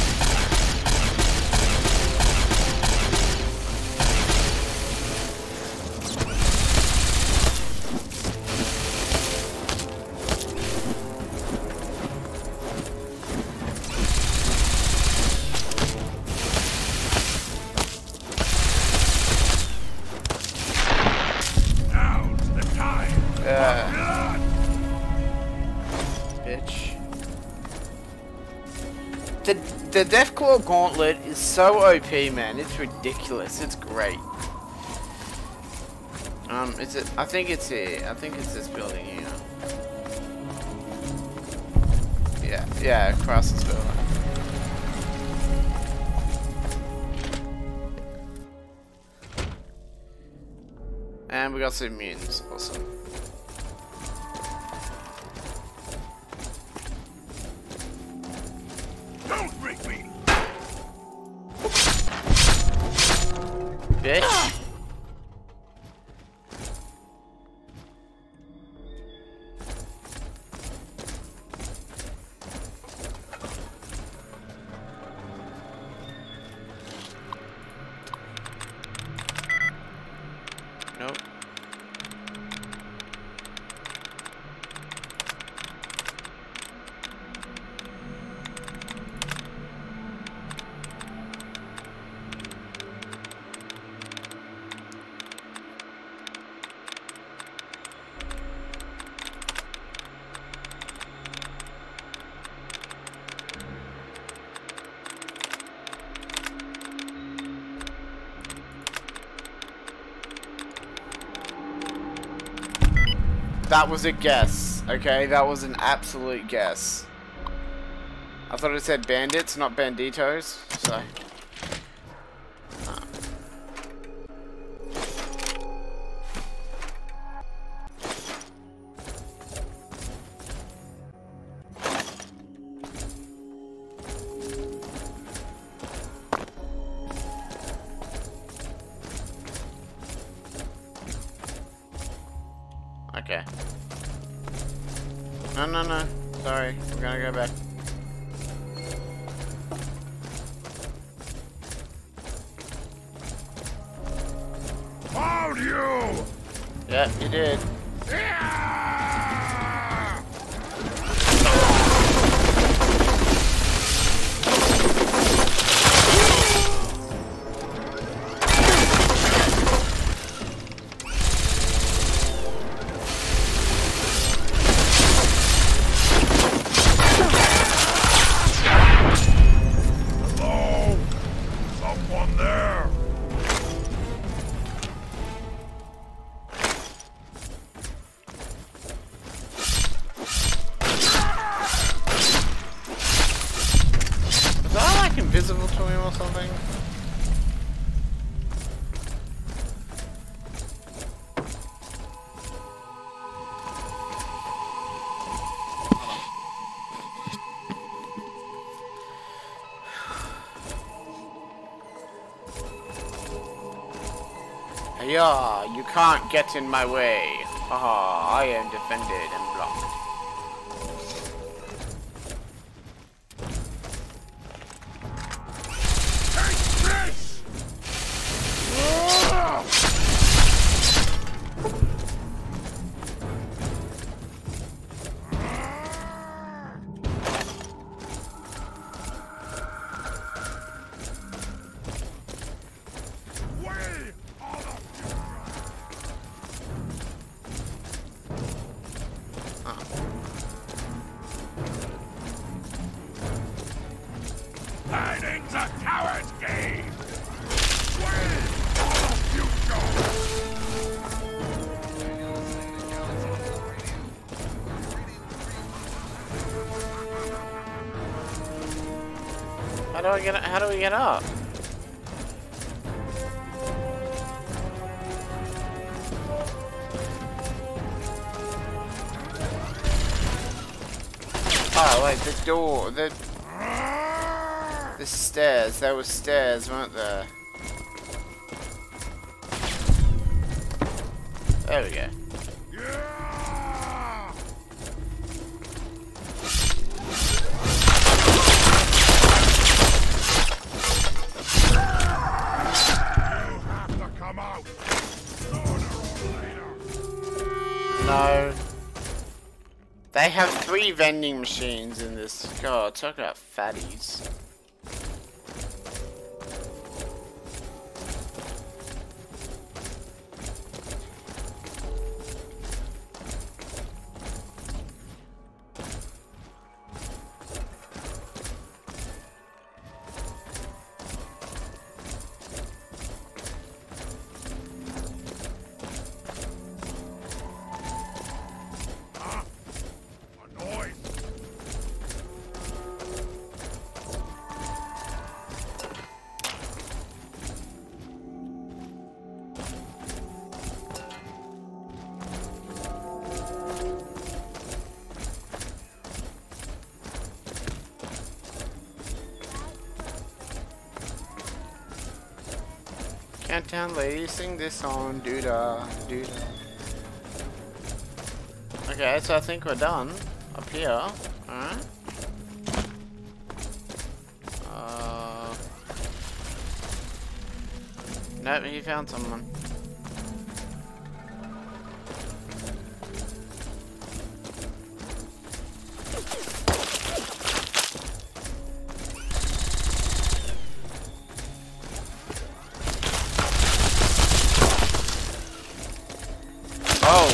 now's the time. Yeah. Blood. Bitch. The the Deathclaw Gauntlet is so O P, man. It's ridiculous. It's great. Um, is it? I think it's here. I think it's this building here. Yeah, yeah, across this building. And we got some mutants. Awesome. Don't break me. Bitch. Nope. That was a guess, okay? That was an absolute guess. I thought it said bandits, not banditos, so... Okay. No, no, no. Sorry. We're gonna go back. Found you! Yeah, you did. Yeah! invisible to him or something? Yeah, you can't get in my way. Haha, I am defended and blocked. Hiding's a coward's game! Where off you go! How do I get? How do we get up? Oh wait, the door, the the stairs. There were stairs, weren't there? There we go. Yeah! You have to come out sooner or later. No. They have three vending machines in this. God, talk about fatties. Countdown ladies, sing this song, doo-da, doo-da. Okay, so I think we're done up here. Alright. Uh, nope, he found someone. Oh!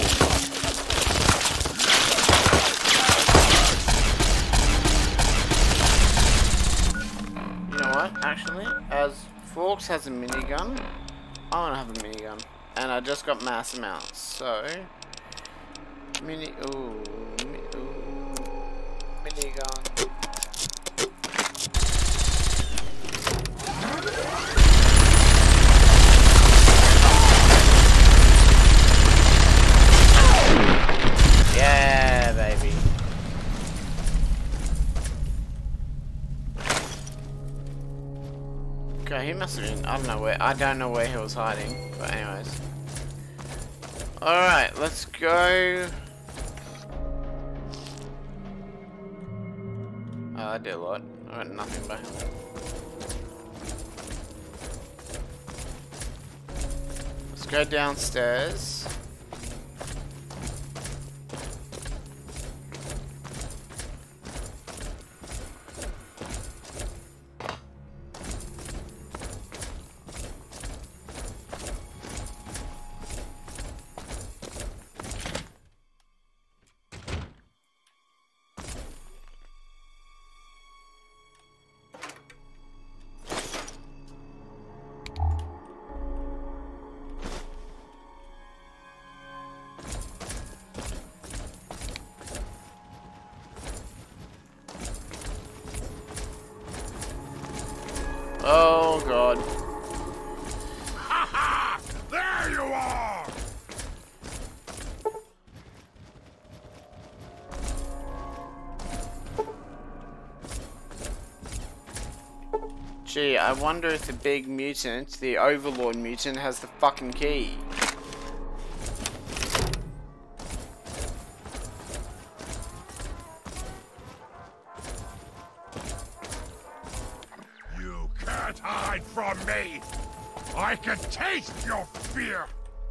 You know what, actually? As Forks has a minigun, I wanna have a minigun. And I just got mass amounts, so... Mini... ooh... Mi ooh... Minigun... Yeah, baby. Okay, he must have been. I don't know where. I don't know where he was hiding. But anyways. All right, let's go. Oh, I did a lot. I got nothing back. Let's go downstairs. Oh god. Ha ha! There you are! Gee, I wonder if the big mutant, the Overlord mutant, has the fucking key. You can't hide from me! I can taste your fear!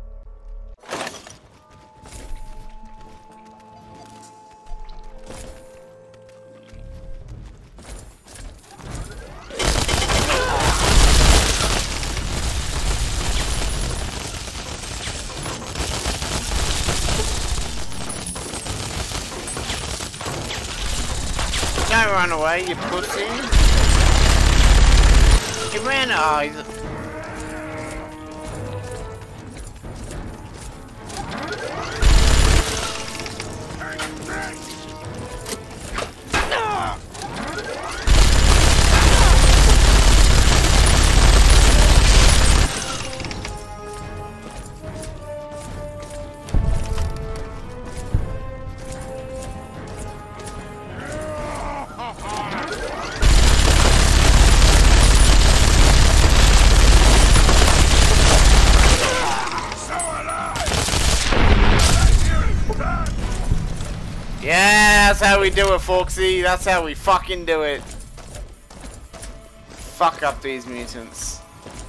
Don't run away, you pussy. You ran. Oh, he's a... Yeah, that's how we do it, Foxy. That's how we fucking do it. Fuck up these mutants.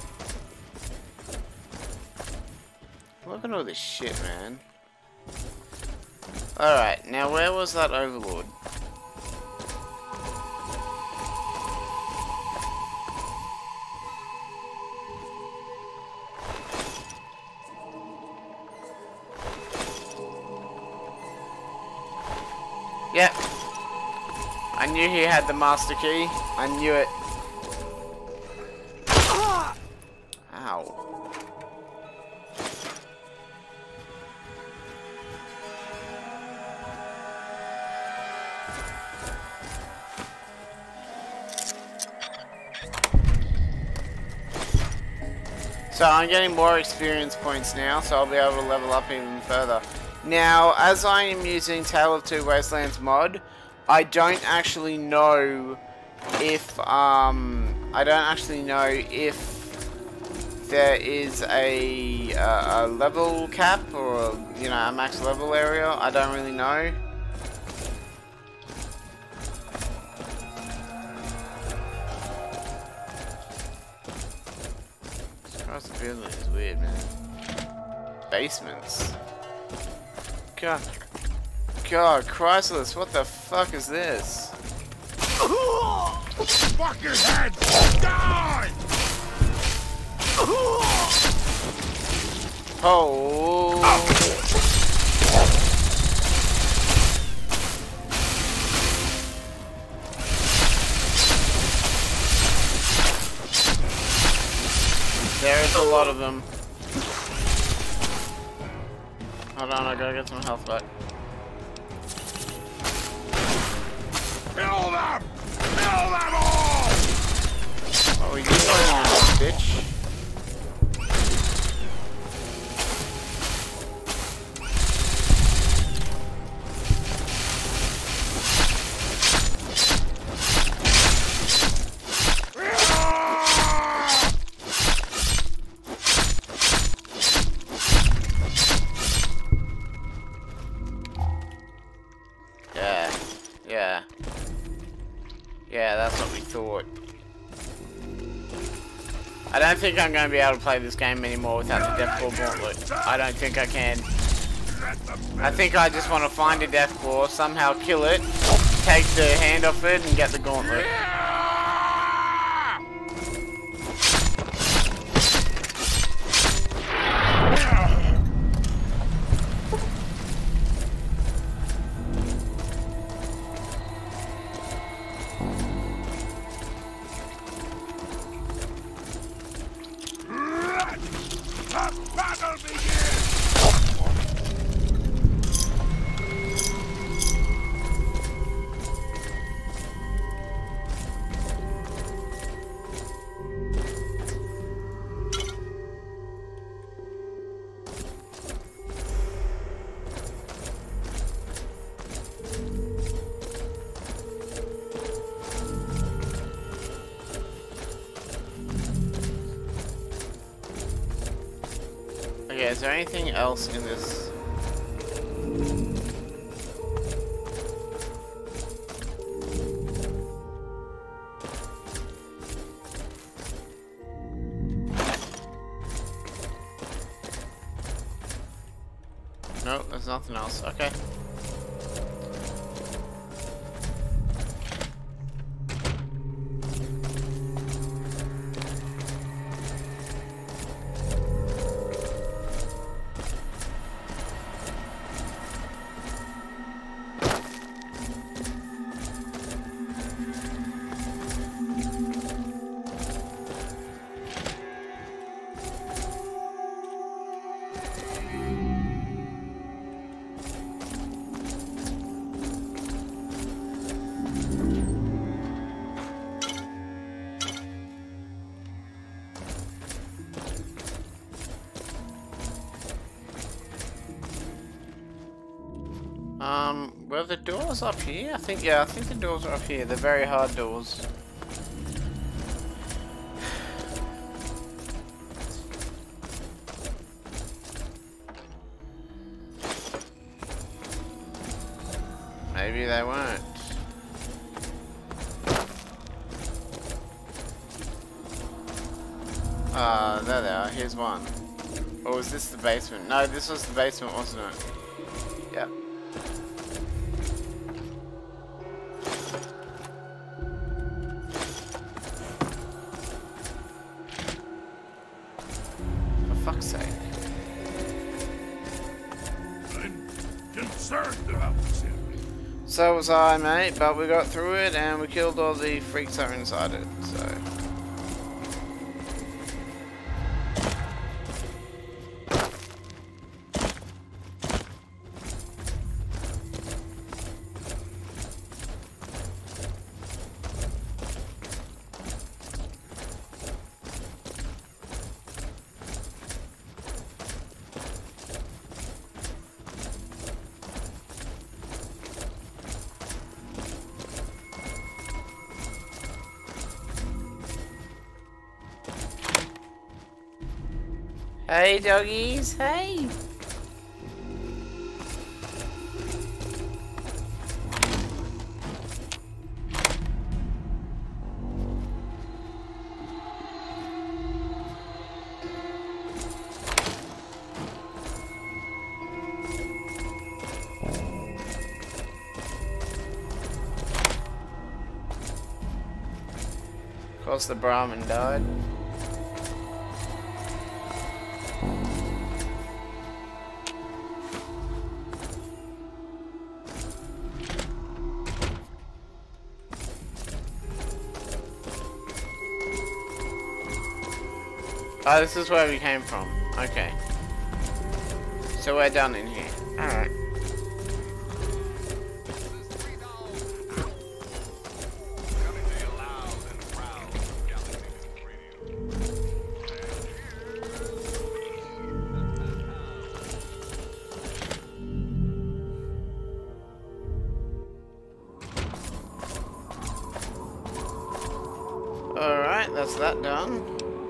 Look at all this shit, man. Alright, now where was that Overlord? Yep. I knew he had the master key. I knew it. Ow. So I'm getting more experience points now, so I'll be able to level up even further. Now, as I am using Tale of Two Wastelands mod, I don't actually know if, um, I don't actually know if there is a, uh, a level cap or, you know, a max level area. I don't really know. Across the building is weird, man. Basements. God, God, Chrysalis, what the fuck is this? Fuck your head! Die! Oh. There is a lot of them. Hold on, I gotta get some health back. Kill them! Kill them all! What are you doing, bitch? Yeah. Yeah, that's what we thought. I don't think I'm going to be able to play this game anymore without the Deathclaw Gauntlet. I don't think I can. I think I just want to find a Deathclaw, somehow kill it, take the hand off it, and get the Gauntlet. is there anything else in this? Nope, there's nothing else. Okay. Um, were the doors up here? I think, yeah, I think the doors are up here. They're very hard doors. Maybe they weren't. Ah, uh, there they are. Here's one. Or was this the basement? No, this was the basement, wasn't it? Yep. For fuck's sake. I'm concerned about this area. So was I, mate, but we got through it and we killed all the freaks that are inside it, so... Hey doggies, hey! Of course the Brahmin died. Oh, this is where we came from. Okay. So we're done in here. Alright. Alright, that's that done.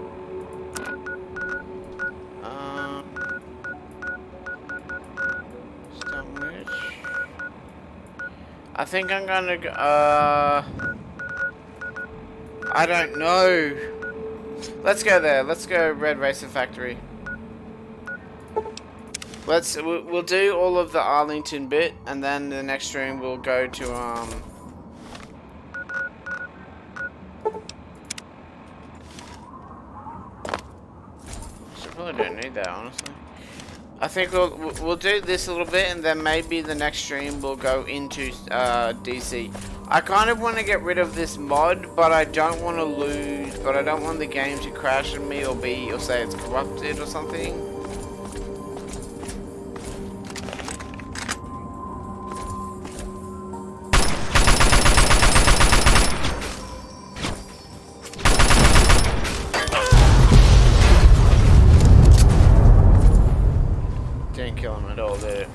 I think I'm gonna go, uh, I don't know. Let's go there. Let's go Red Racer Factory. Let's, we'll, we'll do all of the Arlington bit, and then the next stream we'll go to, um, I probably don't need that, honestly. I think we'll we'll do this a little bit, and then maybe the next stream we'll go into uh, D C. I kind of want to get rid of this mod, but I don't want to lose. But I don't want the game to crash on me or be or say it's corrupted or something. Didn't kill him at all, did it?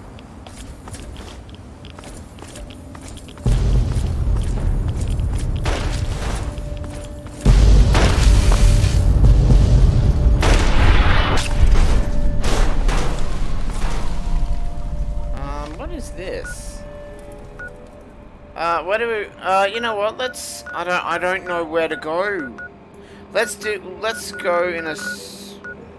Uh, where do we? Uh, you know what? Let's. I don't. I don't know where to go. Let's do. Let's go in a. S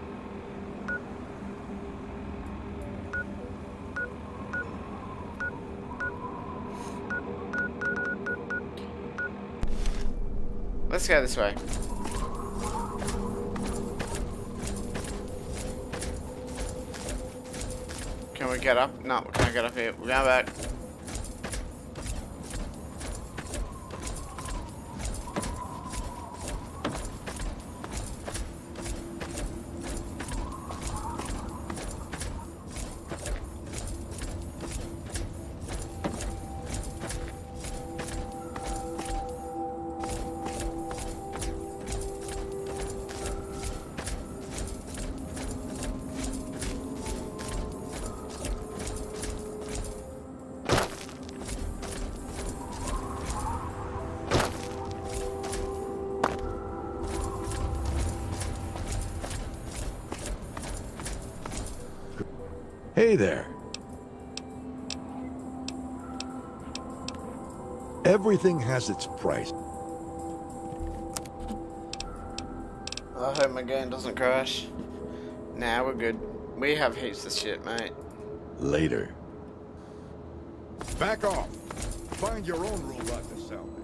let's go this way. Can we get up? No, we can't get up here. We're going back. Hey there. Everything has its price. I hope my game doesn't crash. Nah, we're good. We have heaps of shit, mate. Later. Back off. Find your own robot to salvage.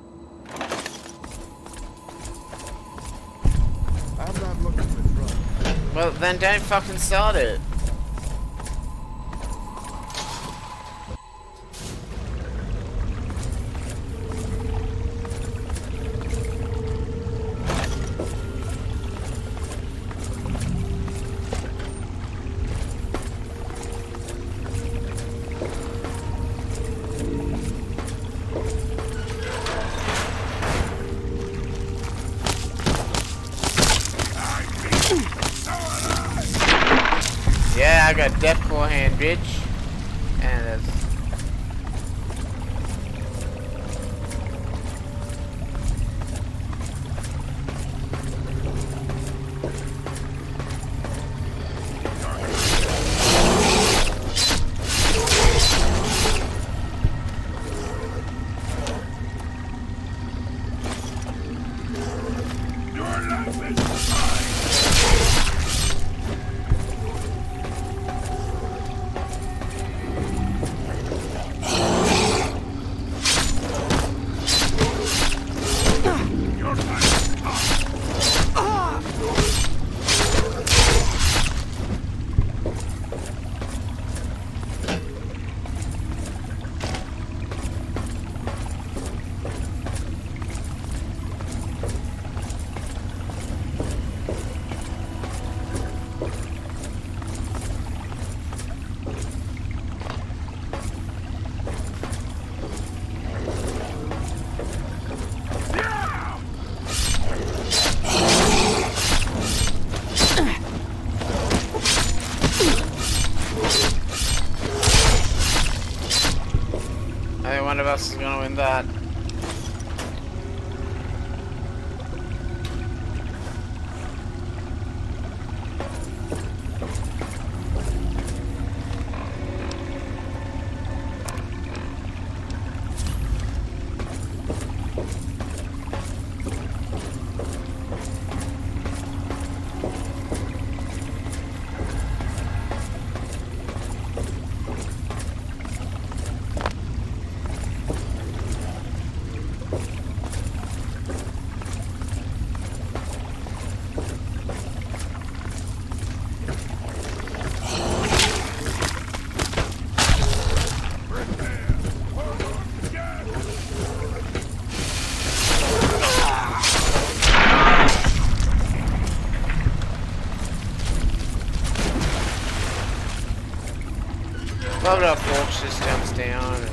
I'm not looking for trouble. Well, then don't fucking start it. Yeah, I got death claw hand, bitch. And that's... I think one of us is gonna win that. Love it how Forks just jumps down and...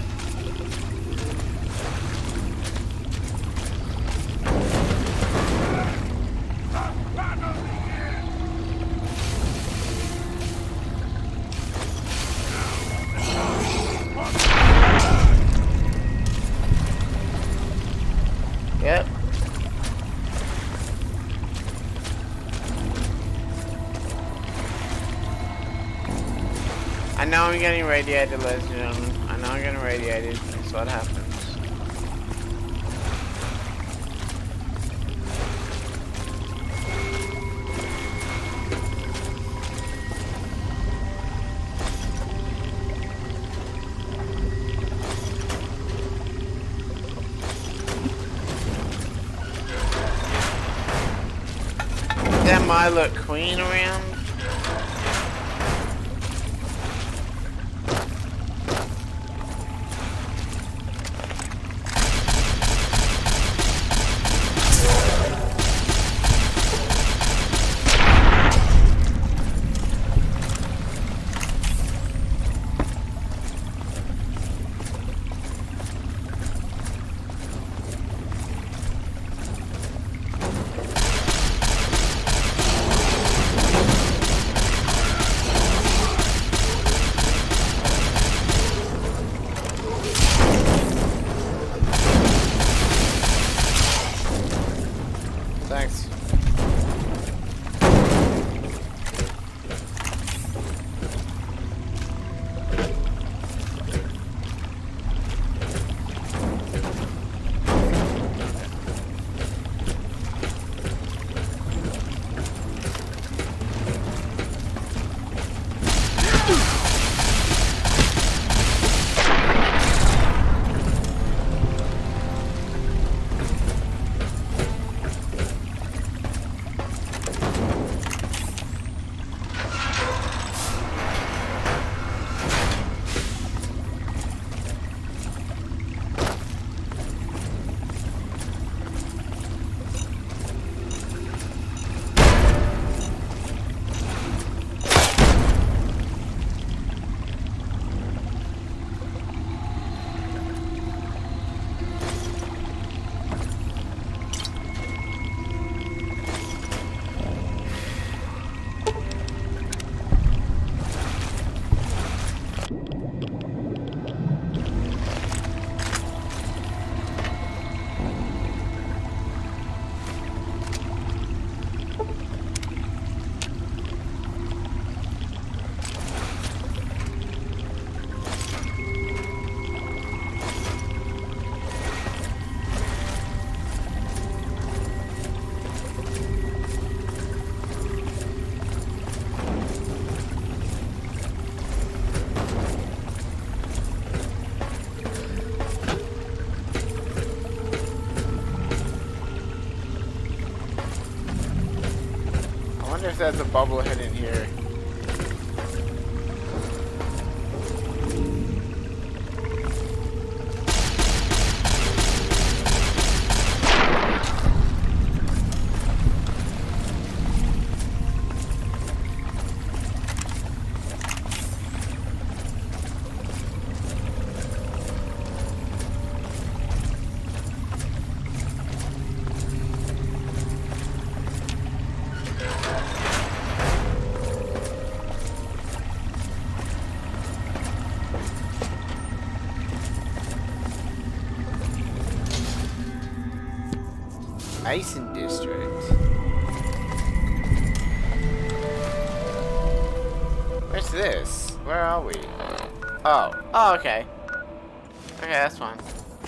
Yep. I know I'm getting radiated, ladies and gentlemen. I I know I'm getting radiated. That's what happens. That Milo Queen around? Thanks. I wonder if there's a bubble hidden here. Mason District. Where's this? Where are we? Oh. Oh, okay. Okay, that's fine.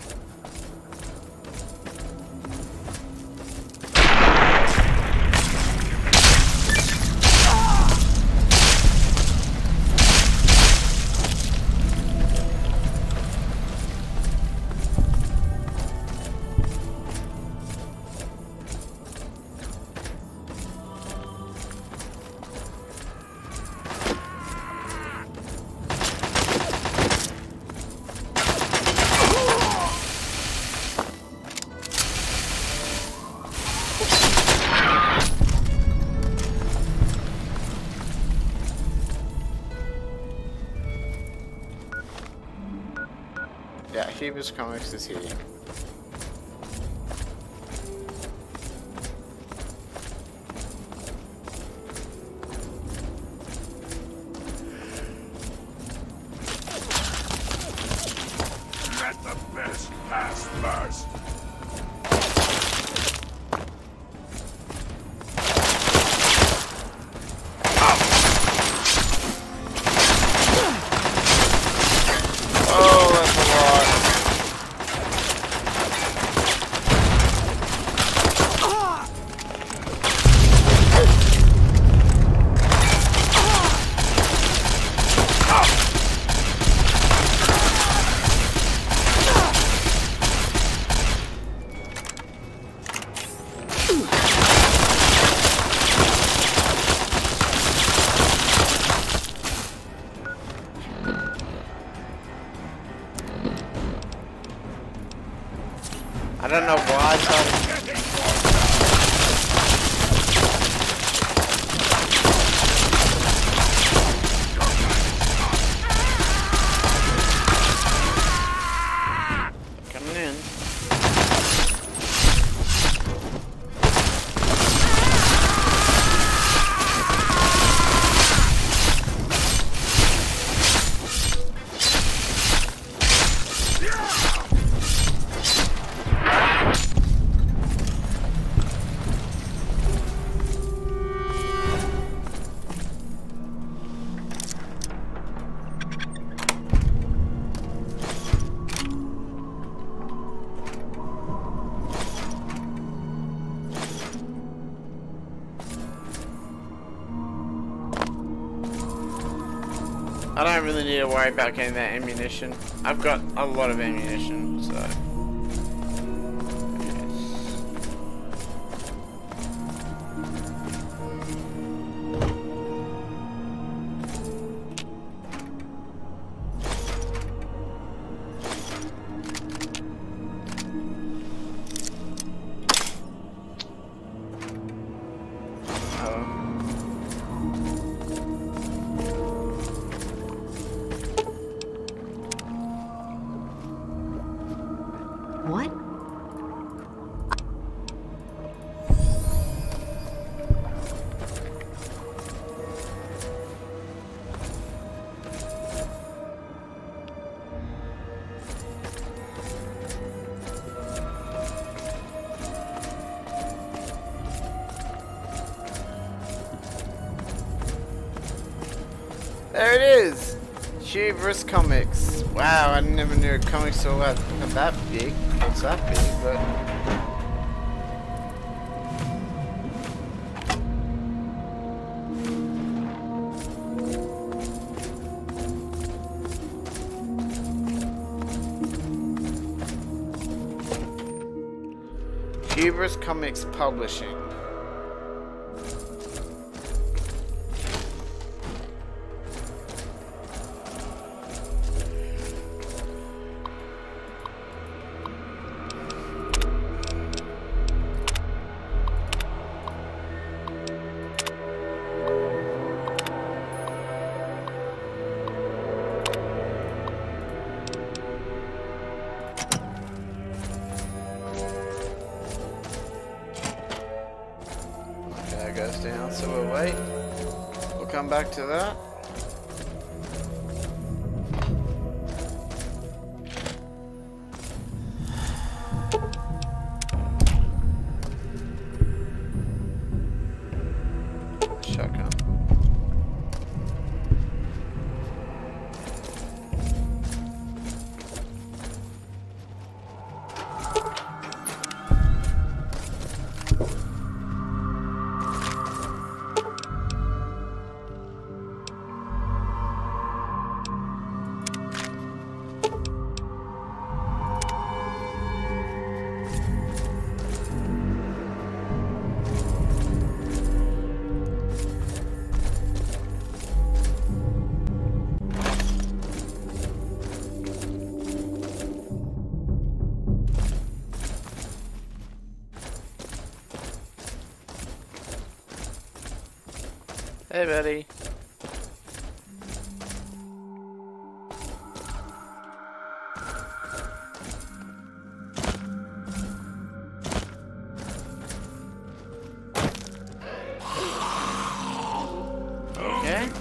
Yeah, Hebrews Comics is here. Let the best pass first. Oh! I don't know why I started... Coming in. I don't really need to worry about getting that ammunition. I've got a lot of ammunition, so... What? There it is! Hubris Comics. Wow, I never knew comics were that, that big. It's that big, but... Hubris Comics Publishing. Goes down, so we'll wait. We'll come back to that. Shotgun. Hey, buddy. Okay.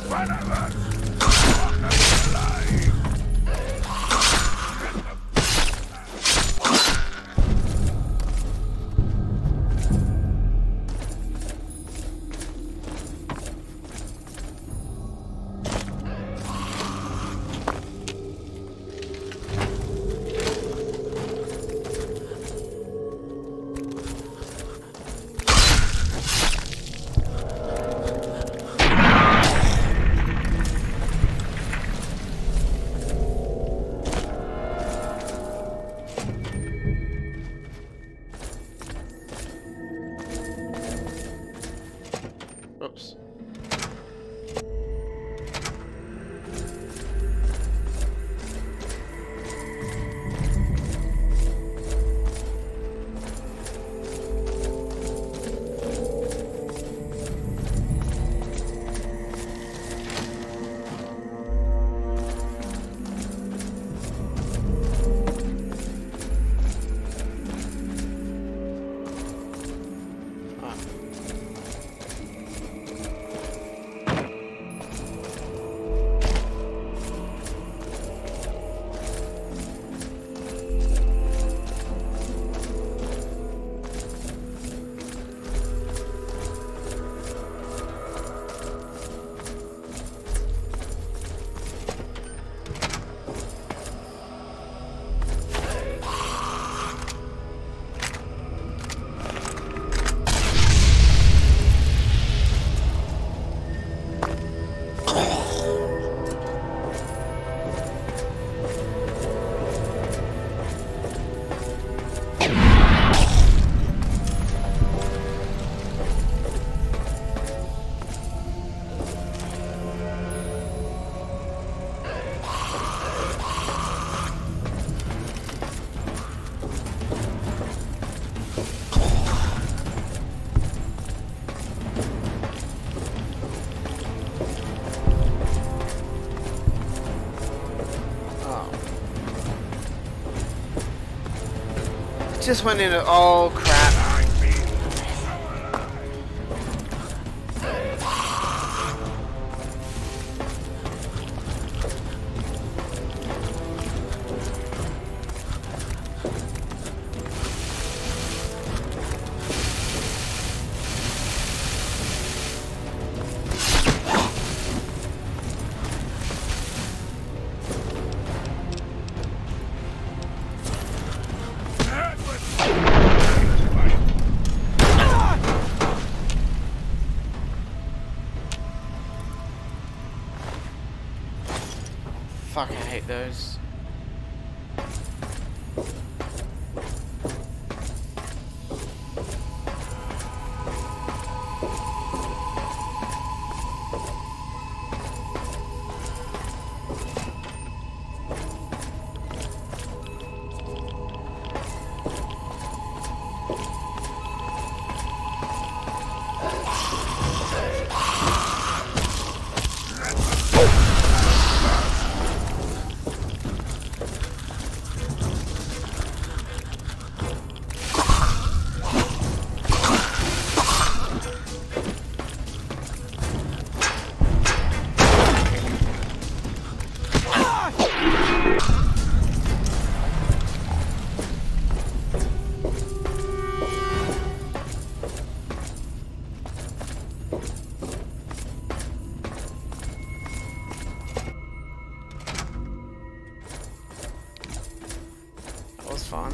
Just went in. Oh crap! Fuck, I hate those. Fun.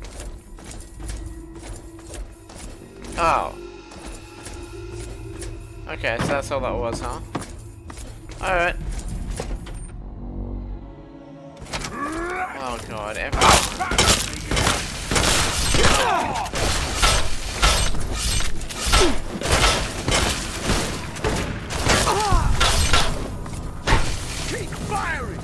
Oh. Okay, so that's all that was, huh? Alright. Oh god, everyone. Keep firing!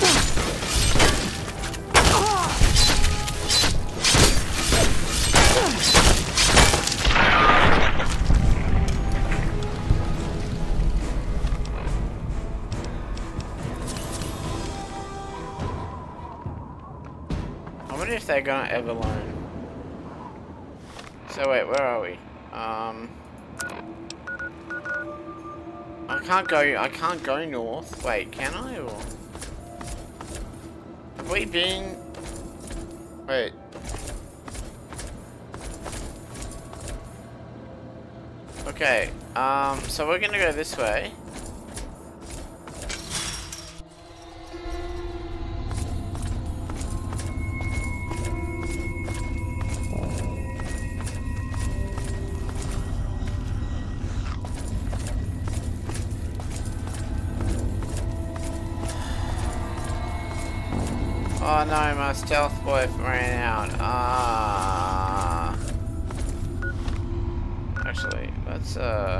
I wonder if they're gonna ever learn. So wait, where are we? Um, I can't go. I can't go north. Wait, can I? Or have we been? Wait. Okay. Um. So we're gonna go this way. Oh no, my stealth boy ran out. Ah. Actually, let's uh.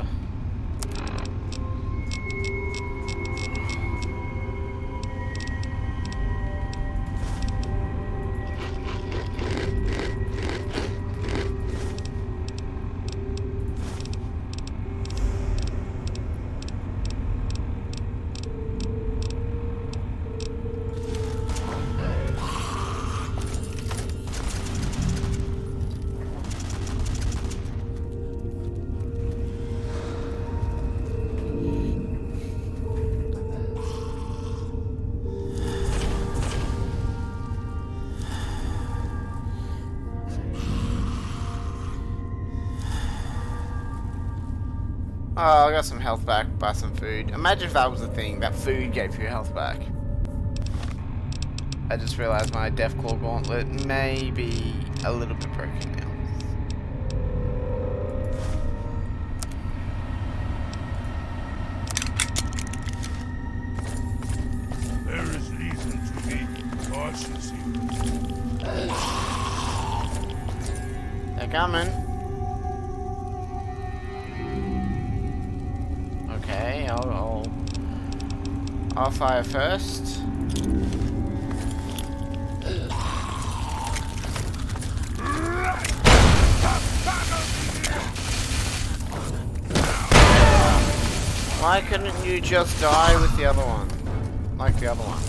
Oh, I got some health back by some food. Imagine if that was the thing, that food gave you health back. I just realized my Deathclaw Gauntlet may be a little bit broken now. There is reason to be cautious here. They're coming. Okay, I'll, I'll, I'll fire first. Why couldn't you just die with the other one? Like the other one.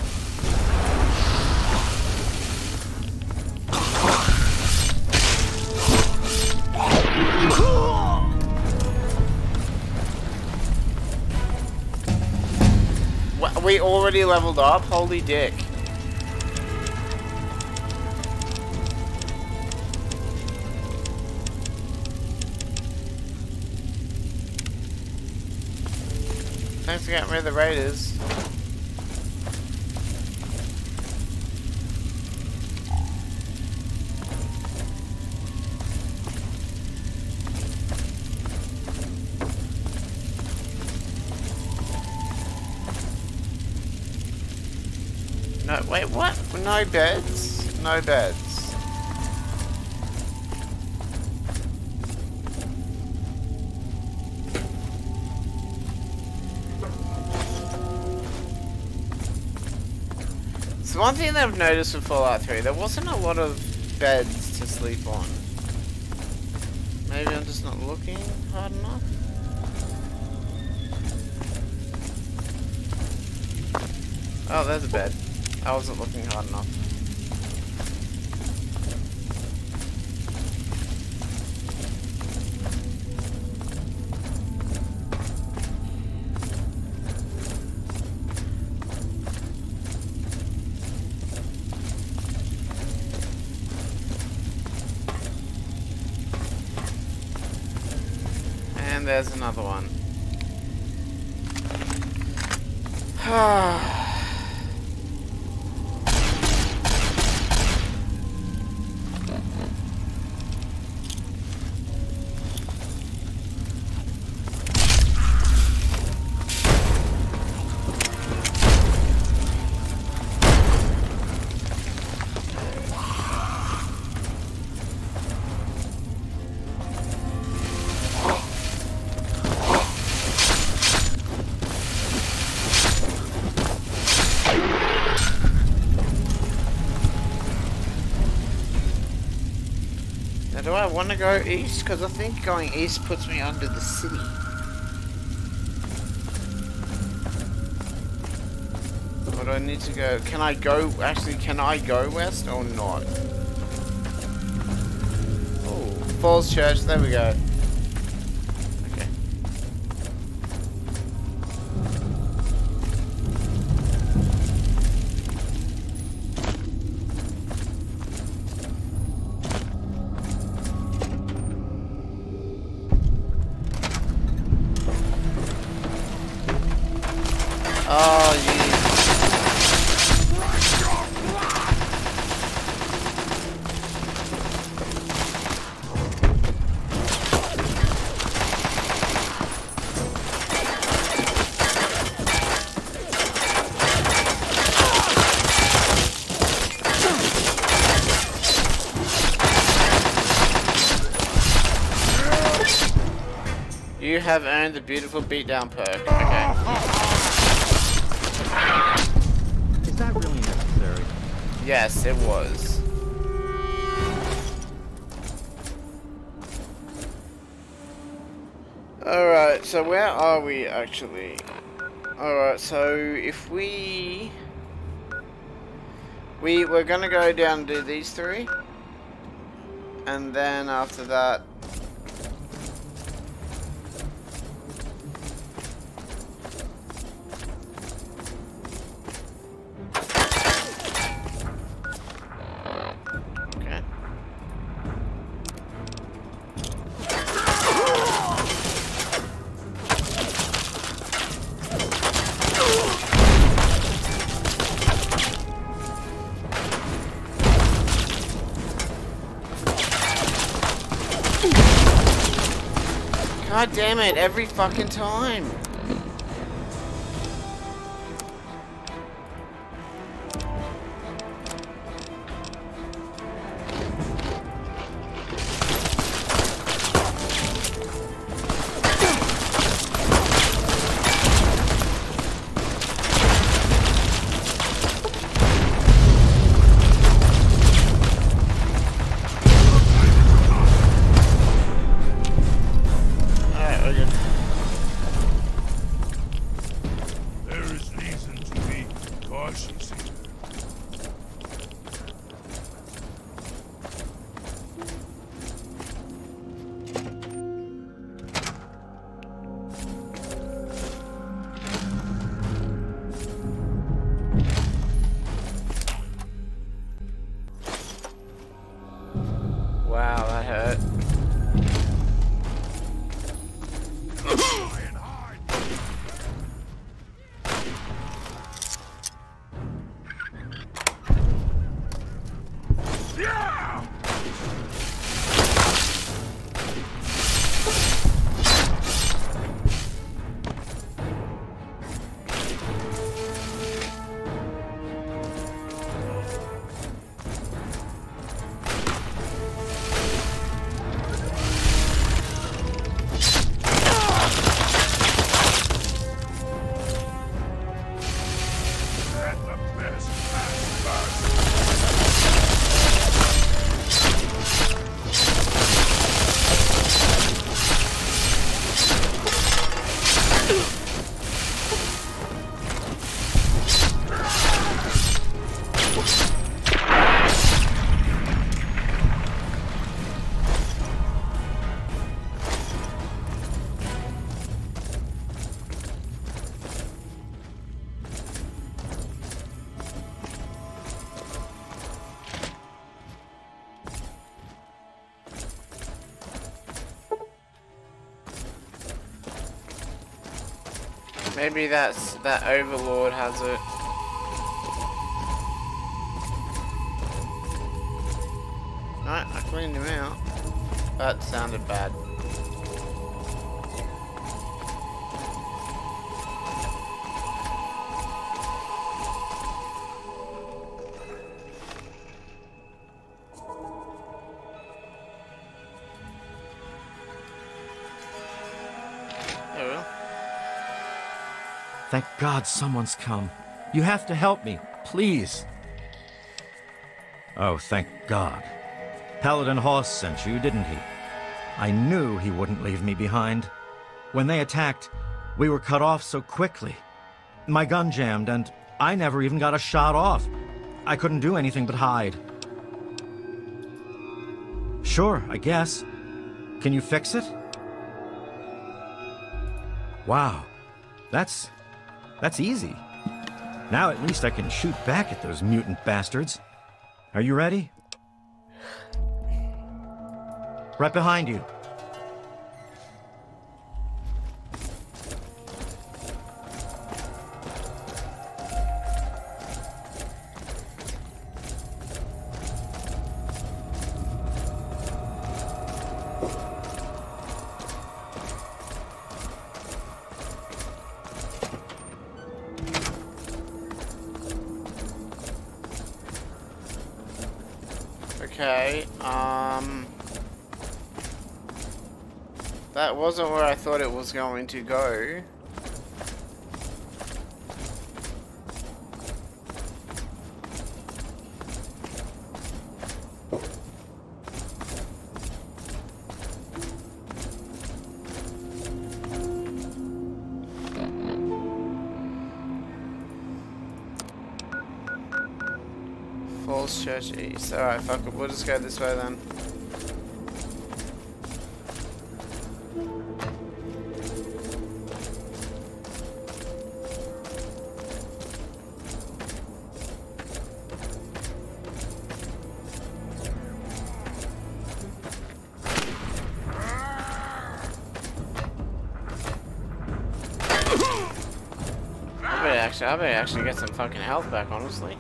already leveled up? Holy dick. Thanks for getting rid of the raiders. No, wait, what? No beds? No beds. So one thing that I've noticed with Fallout three, there wasn't a lot of beds to sleep on. Maybe I'm just not looking hard enough? Oh, there's a bed. I wasn't looking hard enough. And there's another one. Do I want to go east? Because I think going east puts me under the city. Or do I need to go? Can I go? Actually, can I go west or not? Oh, Falls Church. There we go. Okay. Oh, yeah. You have earned the beautiful beatdown perk. Okay. Is that really necessary? Yes, it was. Alright, so where are we actually? Alright, so if we... We, we're gonna go down and do these three. And then after that... God damn it, every fucking time. Maybe that's that Overlord has it. No, I cleaned him out. That sounded bad. Thank God someone's come. You have to help me, please. Oh, thank God. Paladin Hoss sent you, didn't he? I knew he wouldn't leave me behind. When they attacked, we were cut off so quickly. My gun jammed, and I never even got a shot off. I couldn't do anything but hide. Sure, I guess. Can you fix it? Wow. That's... that's easy. Now at least I can shoot back at those mutant bastards. Are you ready? Right behind you. Okay, um... that wasn't where I thought it was going to go. Falls Church East. Alright, fuck it. We'll just go this way then. I better actually, I better actually get some fucking health back, honestly.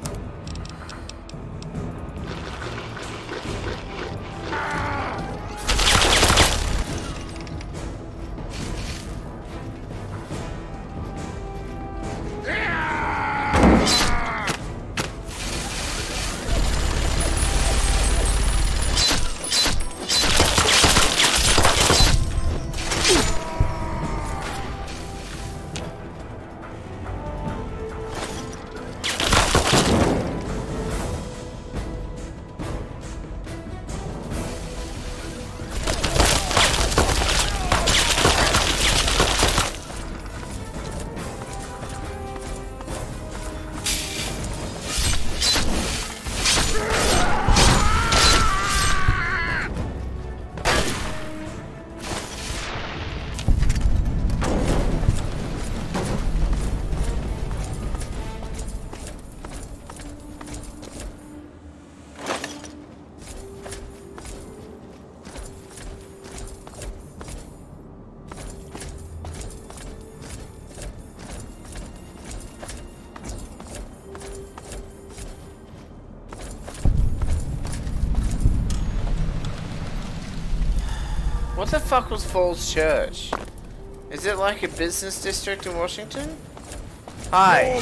What the fuck was Falls Church? Is it like a business district in Washington? Hi.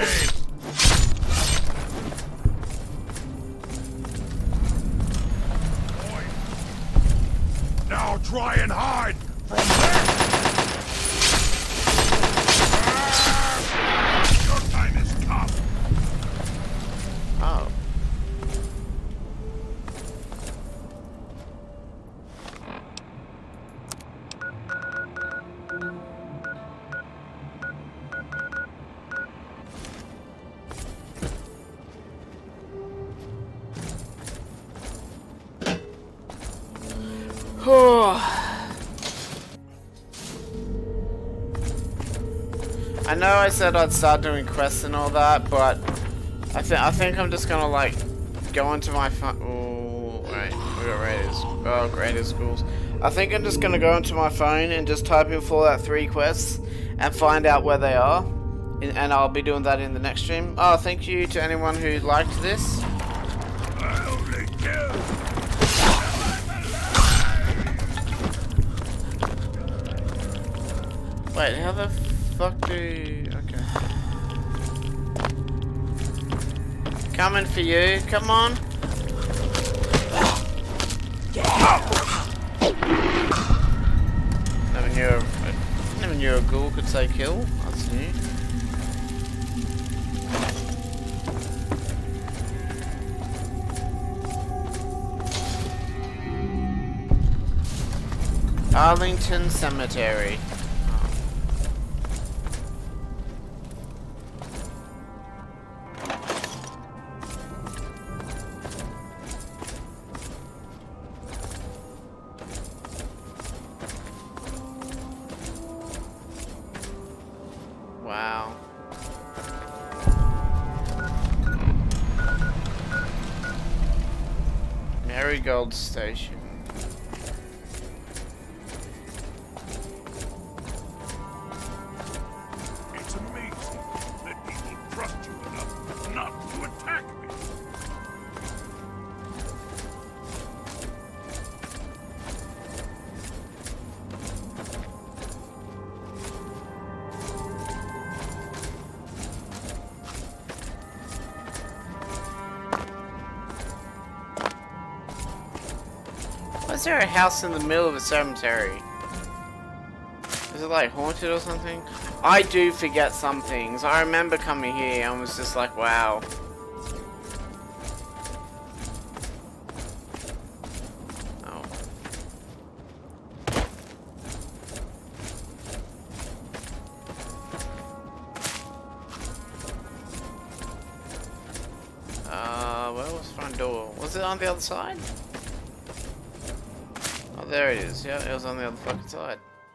Now try and hide from them! Your time has come! Oh. I know I said I'd start doing quests and all that, but I think I think I'm just gonna like go into my phone. Oh, right, we got ready Greatest, oh, greatest schools. I think I'm just gonna go into my phone and just type in Fallout three quests and find out where they are. And I'll be doing that in the next stream. Oh, thank you to anyone who liked this. I only kill. Wait, how the fuck do... Okay. Coming for you, come on. Never knew a, never knew a ghoul could say kill. That's new. Arlington Cemetery. Wow. Marigold Station. It's amazing that people trust you enough not to attack me. Why is there a house in the middle of a cemetery? Is it like haunted or something? I do forget some things. I remember coming here and was just like, wow. Oh. Uh, where was the front door? Was it on the other side? Oh, there it is. Yeah, it was on the other fucking side.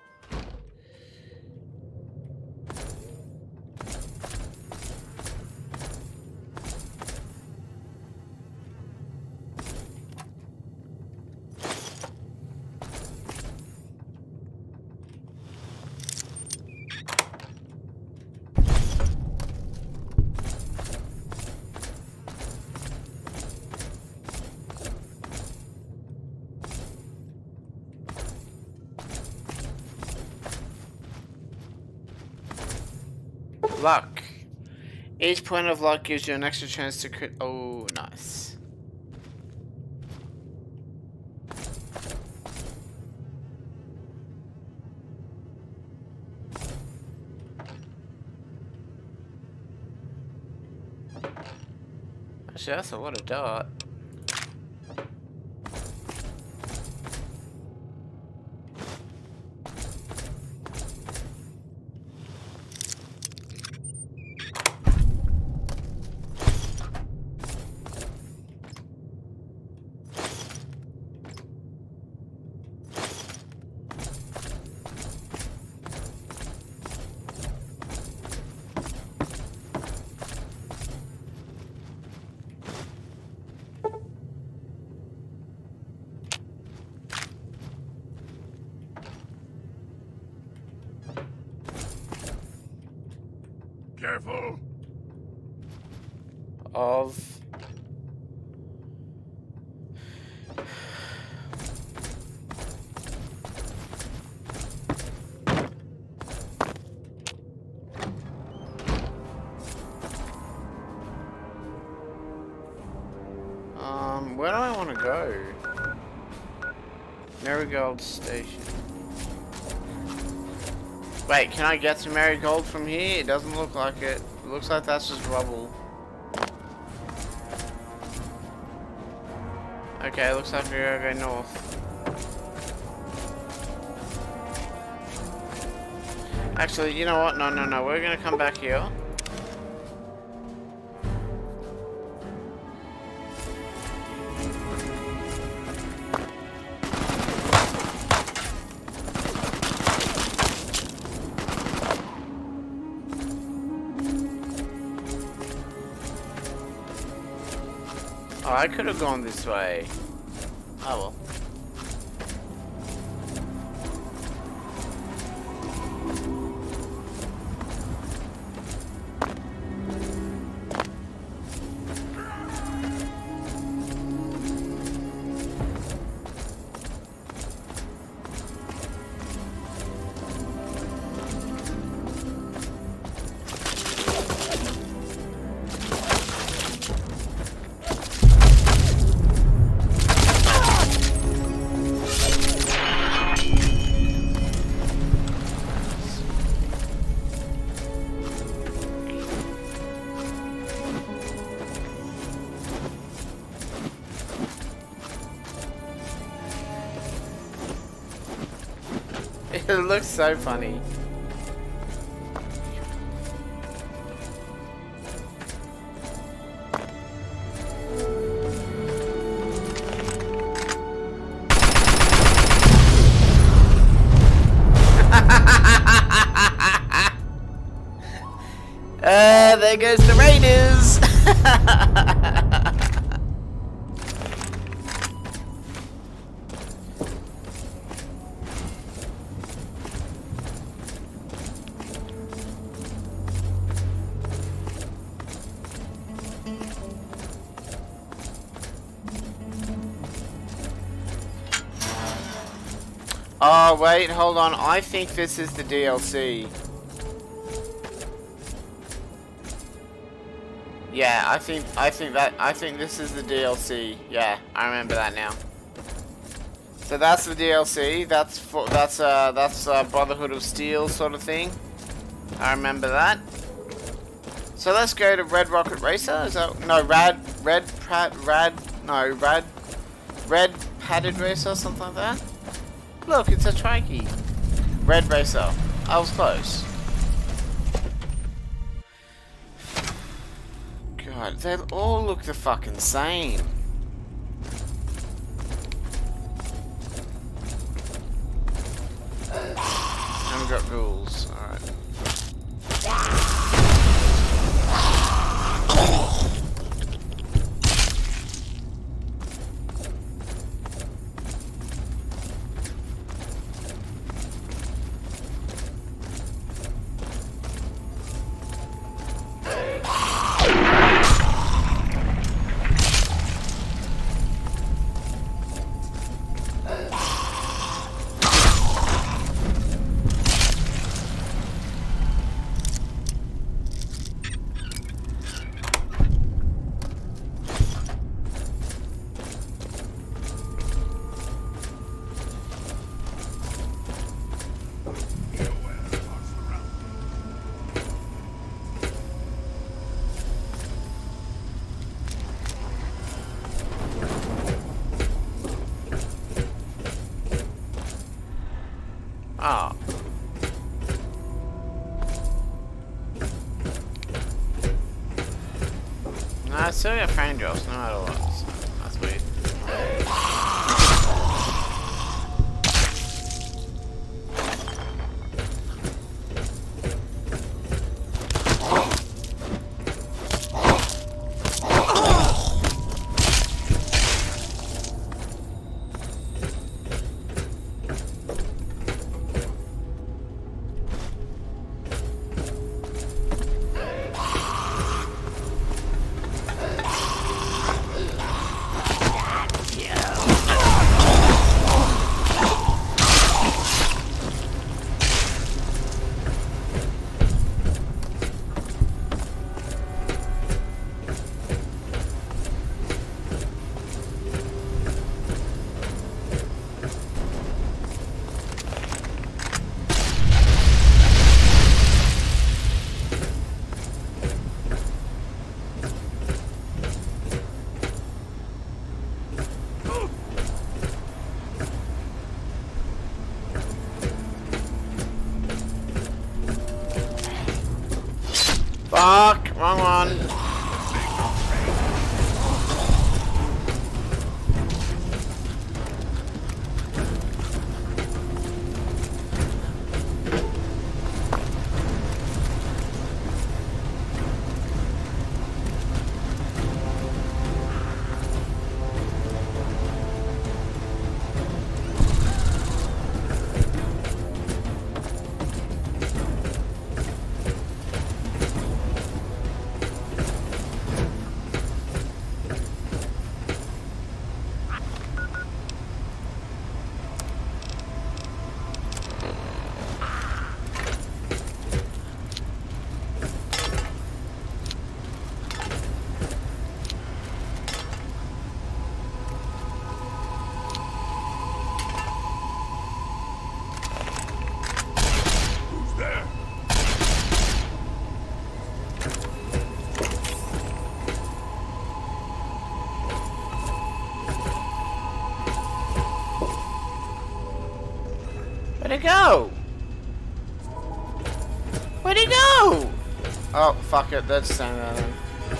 Luck. Each point of luck gives you an extra chance to crit. Oh, nice. Actually, that's a lot of dart. Careful. Of Um, where do I want to go? Marigold Station. Wait, can I get to Marigold from here? It doesn't look like it. It looks like that's just rubble. Okay, looks like we gotta go north. Actually, you know what? No, no, no. We're gonna come back here. Oh, I could have gone this way. Oh well. It looks so funny. Uh, there goes the Raiders! Oh, wait, hold on. I think this is the D L C. Yeah, I think I think that I think this is the D L C. Yeah, I remember that now. So that's the D L C. That's for that's uh that's uh, Brotherhood of Steel sort of thing. I remember that. So let's go to Red Rocket Racer. Is that no Rad Red Prat Rad no Rad Red Padded Racer, something like that. Look, it's a trikey. Red Racer. I was close. God, they all look the fucking same. And we've got rules. Alright. Oh. No, I still got frame drops no matter what, so that's weird. Fuck! Wrong one! Where'd it go? Where'd he go? Oh, fuck it. That's staying there then.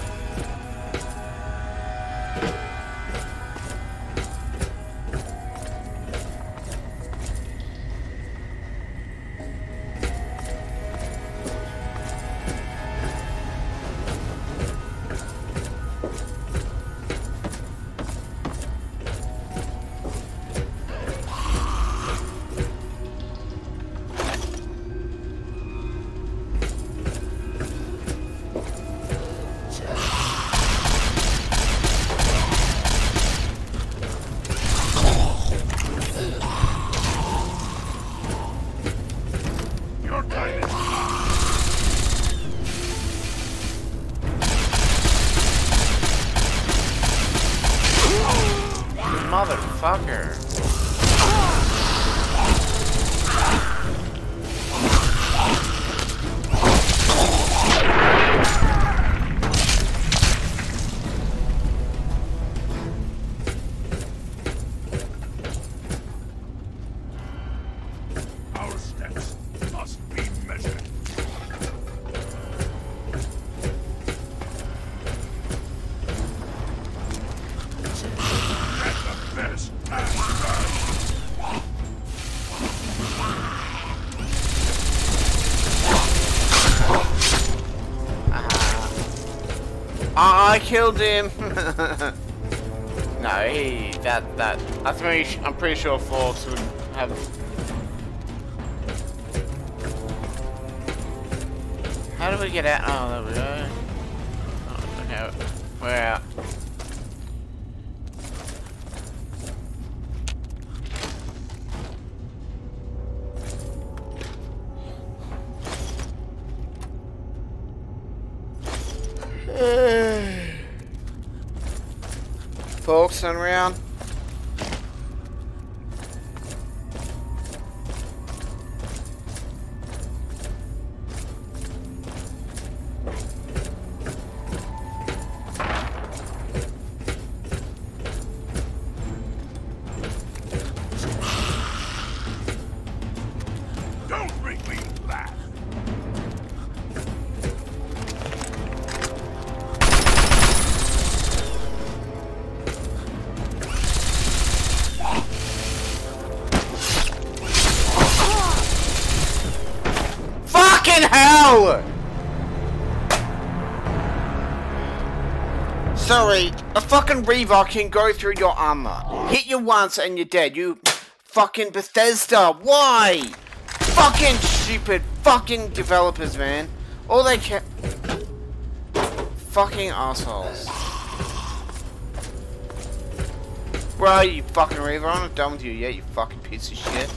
Motherfucker. Our steps must be measured. Get the best I killed him. No, he that that I think I'm pretty sure Forks would have. How do we get out? Oh, there we go. Oh, okay, we're out. Folks, turn around. Don't make me laugh. Fucking hell! Sorry, a fucking Reaver can go through your armor. Hit you once and you're dead. You fucking Bethesda. Why? Fucking stupid fucking developers, man. All they care. Fucking assholes. Where are you, fucking Reaver? I'm not done with you yet, you fucking piece of shit.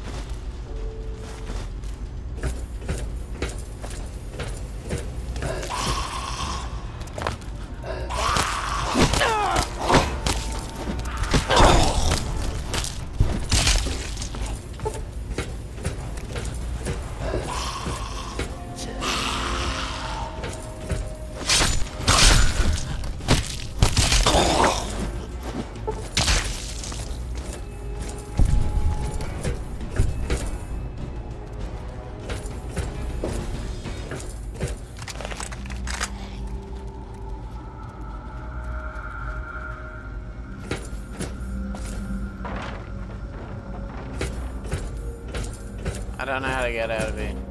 I don't know how to get out of here.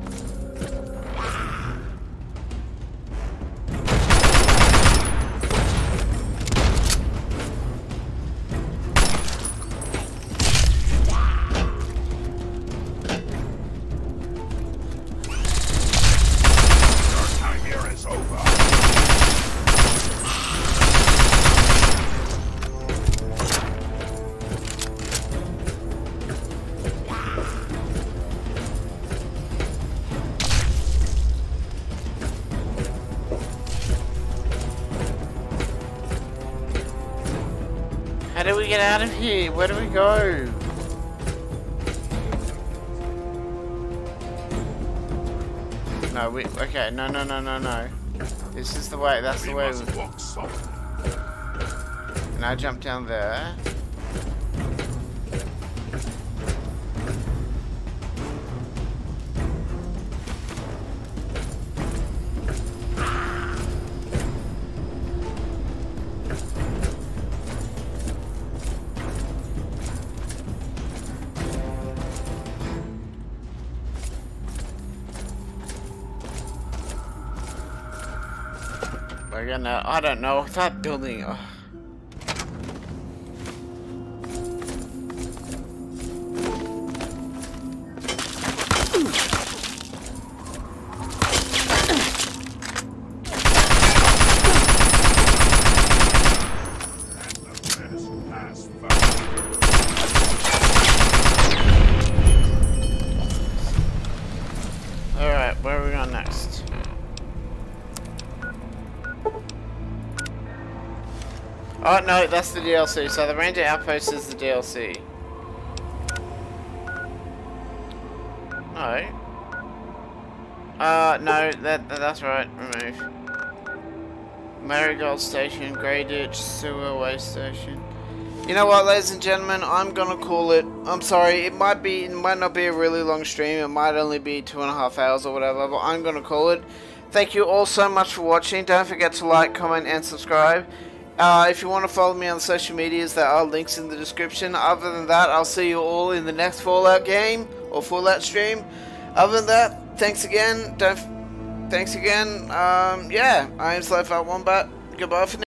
Your time here is over. How do we get out of here? Where do we go? No, we. Okay, no, no, no, no, no. This is the way. That's the We way. must walk softly. And I jump down there. We're gonna, I don't know, that building. Oh. Alright, where are we going next? Oh no, that's the D L C. So the Ranger Outpost is the D L C. No. Uh, no, that that's right. Remove. Marigold Station, Grey Ditch, Sewer Waste Station. You know what, ladies and gentlemen, I'm gonna call it. I'm sorry, it might be, it might not be a really long stream. It might only be two and a half hours or whatever. But I'm gonna call it. Thank you all so much for watching. Don't forget to like, comment, and subscribe. Uh, if you want to follow me on social medias, there are links in the description. Other than that, I'll see you all in the next Fallout game or Fallout stream. Other than that, thanks again. Don't. Thanks again. Um, yeah, I am Slowfat Wombat. Goodbye for now.